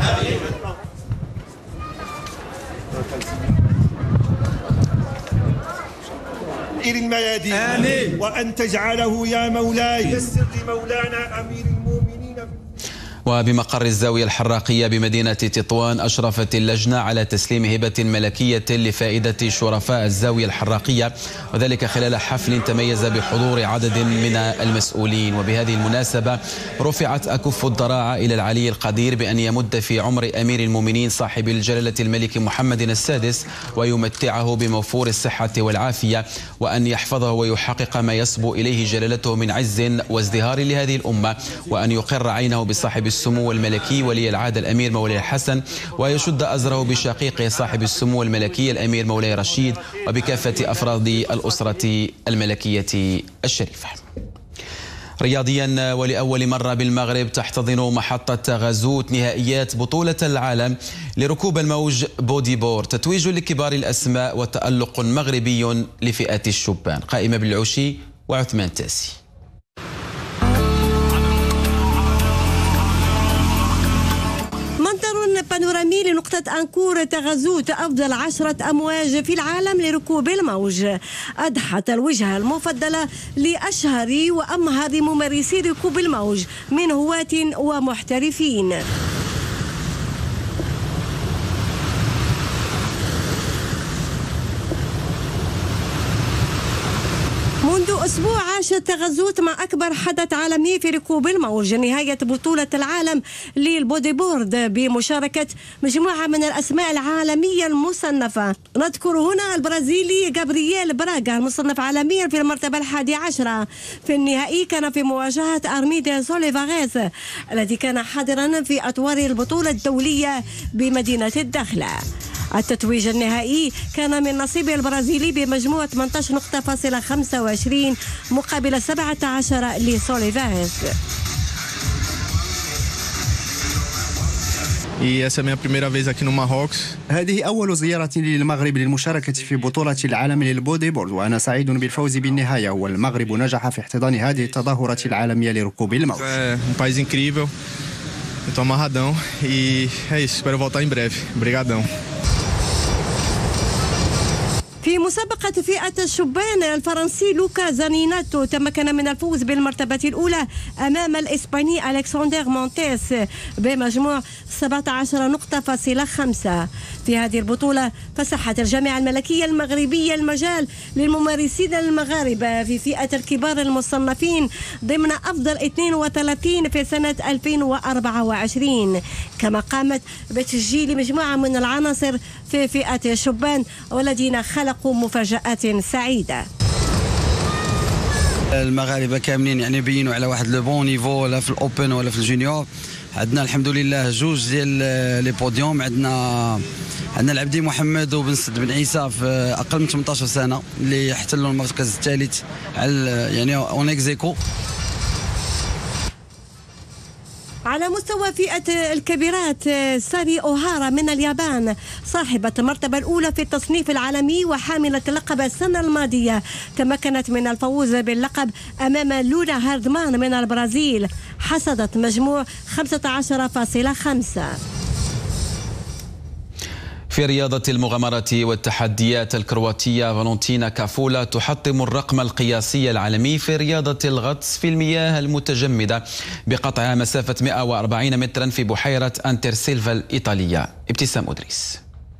الميادين آمين، وأن تجعله يا مولاي يسر لمولانا أمير المؤمنين. وبمقر الزاوية الحراقية بمدينة تطوان أشرفت اللجنة على تسليم هبة ملكية لفائدة شرفاء الزاوية الحراقية، وذلك خلال حفل تميز بحضور عدد من المسؤولين. وبهذه المناسبة رفعت أكف الضراعة إلى العلي القدير بأن يمد في عمر أمير المؤمنين صاحب الجلالة الملك محمد السادس ويمتعه بموفور الصحة والعافية، وأن يحفظه ويحقق ما يصبو إليه جلالته من عز وازدهار لهذه الأمة، وأن يقر عينه بصاحب السمو الملكي ولي العهد الأمير مولاي الحسن، ويشد أزره بشقيقه صاحب السمو الملكي الأمير مولاي رشيد، وبكافة أفراد الأسرة الملكية الشريفة. رياضيا، ولأول مرة بالمغرب تحتضن محطة غازوت نهائيات بطولة العالم لركوب الموج بودي بور، تتويج لكبار الأسماء وتألق مغربي لفئة الشبان. قائمة بالعوشي وعثمان تاسي. بانورامي لنقطة أنكور تغزوت أفضل 10 أمواج في العالم لركوب الموج، أضحت الوجهة المفضلة لأشهر وأمهر ممارسي ركوب الموج من هواة ومحترفين. منذ أسبوع عاشت تغزوت مع أكبر حدث عالمي في ركوب الموج، نهاية بطولة العالم للبودي بورد بمشاركة مجموعة من الأسماء العالمية المصنفة. نذكر هنا البرازيلي جابرييل براغا المصنف عالميا في المرتبة 11. في النهائي كان في مواجهة أرميديس أوليفاريز الذي كان حاضرا في أطوار البطولة الدولية بمدينة الداخلة. التتويج النهائي كان من نصيب البرازيلي بمجموع 18 نقطة فاصلة 25 مقابل 17 لسوليفاريز. هذه أول زيارة للمغرب للمشاركة في بطولة العالم للبودي بورد، وأنا سعيد بالفوز بالنهاية، والمغرب نجح في احتضان هذه التظاهرة العالمية لركوب الموج. Eu tô amarradão e é isso, espero voltar em breve. Obrigadão. في مسابقة فئة الشبان الفرنسي لوكا زانيناتو تمكن من الفوز بالمرتبة الأولى أمام الإسباني ألكسندر مونتيس بمجموع 17 نقطة فاصلة 5. في هذه البطولة فسحت الجامعة الملكية المغربية المجال للممارسين المغاربة في فئة الكبار المصنفين ضمن أفضل 32 في سنة 2024، كما قامت بتسجيل مجموعة من العناصر في فئة الشبان والذين خلقوا مفاجآت سعيدة. المغاربه كاملين يعني بينوا على واحد لو بون نيفو، ولا في الاوبن ولا في الجونيور. عندنا الحمد لله جوج ديال لي بوديوم. عندنا العبدي محمد وبن سد بن عيسى في اقل من 18 سنه اللي احتلوا المركز الثالث على يعني اون اكزيكو. على مستوى فئة الكبيرات ساري أوهارا من اليابان صاحبة المرتبة الأولى في التصنيف العالمي وحاملة اللقب السنة الماضية تمكنت من الفوز باللقب أمام لونا هاردمان من البرازيل، حصدت مجموع 15.5. في رياضة المغامرات والتحديات، الكرواتية فالنتينا كافولا تحطم الرقم القياسي العالمي في رياضة الغطس في المياه المتجمدة بقطع مسافة 140 مترا في بحيرة أنترسيلفا الإيطالية. ابتسام أدريس.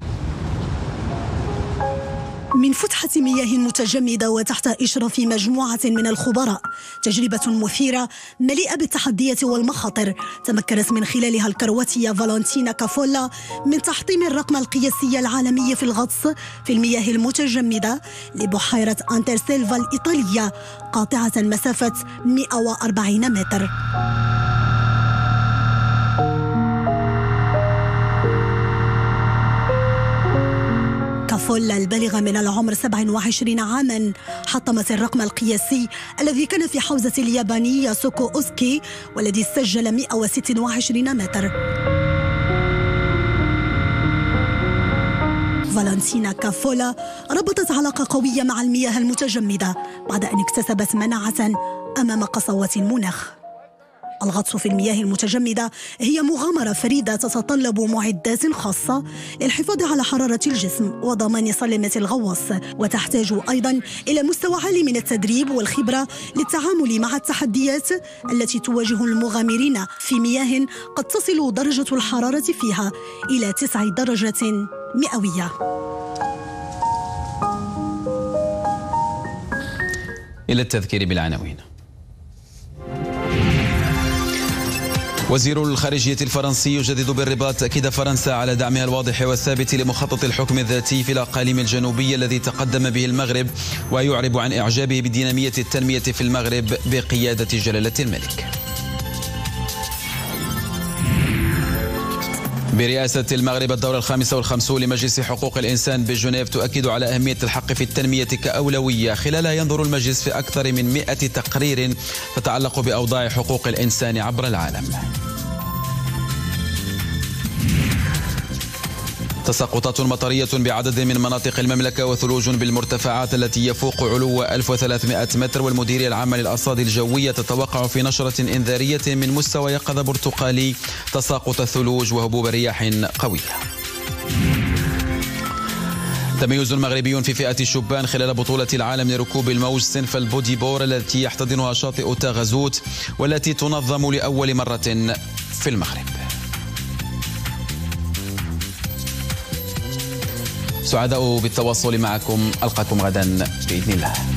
من فتحة مياه متجمدة وتحت إشراف مجموعة من الخبراء، تجربة مثيرة مليئة بالتحديات والمخاطر تمكنت من خلالها الكرواتية فالنتينا كافولا من تحطيم الرقم القياسي العالمي في الغطس في المياه المتجمدة لبحيرة أنترسيلفا الإيطالية قاطعة مسافة 140 متر. كافولا البالغة من العمر 27 عاما حطمت الرقم القياسي الذي كان في حوزة الياباني ياسوكو أوسكي والذي سجل 126 متر. فالنتينا كافولا ربطت علاقة قوية مع المياه المتجمدة بعد أن اكتسبت مناعة أمام قسوة المناخ. الغطس في المياه المتجمدة هي مغامرة فريدة تتطلب معدات خاصة للحفاظ على حرارة الجسم وضمان سلامة الغواص، وتحتاج أيضا إلى مستوى عالي من التدريب والخبرة للتعامل مع التحديات التي تواجه المغامرين في مياه قد تصل درجة الحرارة فيها إلى 9 درجات مئوية. إلى التذكير بالعناوين. وزير الخارجية الفرنسي يجدد بالرباط تأكيد فرنسا على دعمها الواضح والثابت لمخطط الحكم الذاتي في الأقاليم الجنوبية الذي تقدم به المغرب، ويعرب عن إعجابه بدينامية التنمية في المغرب بقيادة جلالة الملك. برئاسة المغرب الدورة 55 لمجلس حقوق الإنسان بجنيف تؤكد على أهمية الحق في التنمية كأولوية، خلالها ينظر المجلس في أكثر من 100 تقرير تتعلق بأوضاع حقوق الإنسان عبر العالم. تساقطات مطرية بعدد من مناطق المملكة وثلوج بالمرتفعات التي يفوق علو 1300 متر، والمديرية العامة للأرصاد الجوية تتوقع في نشرة إنذارية من مستوى يقظة برتقالي تساقط الثلوج وهبوب رياح قوية. تميز مغربي في فئة الشبان خلال بطولة العالم لركوب الموج صنف البودي بور التي يحتضنها شاطئ تاغزوت والتي تنظم لأول مرة في المغرب. سعداء بالتواصل معكم، ألقاكم غدا بإذن الله.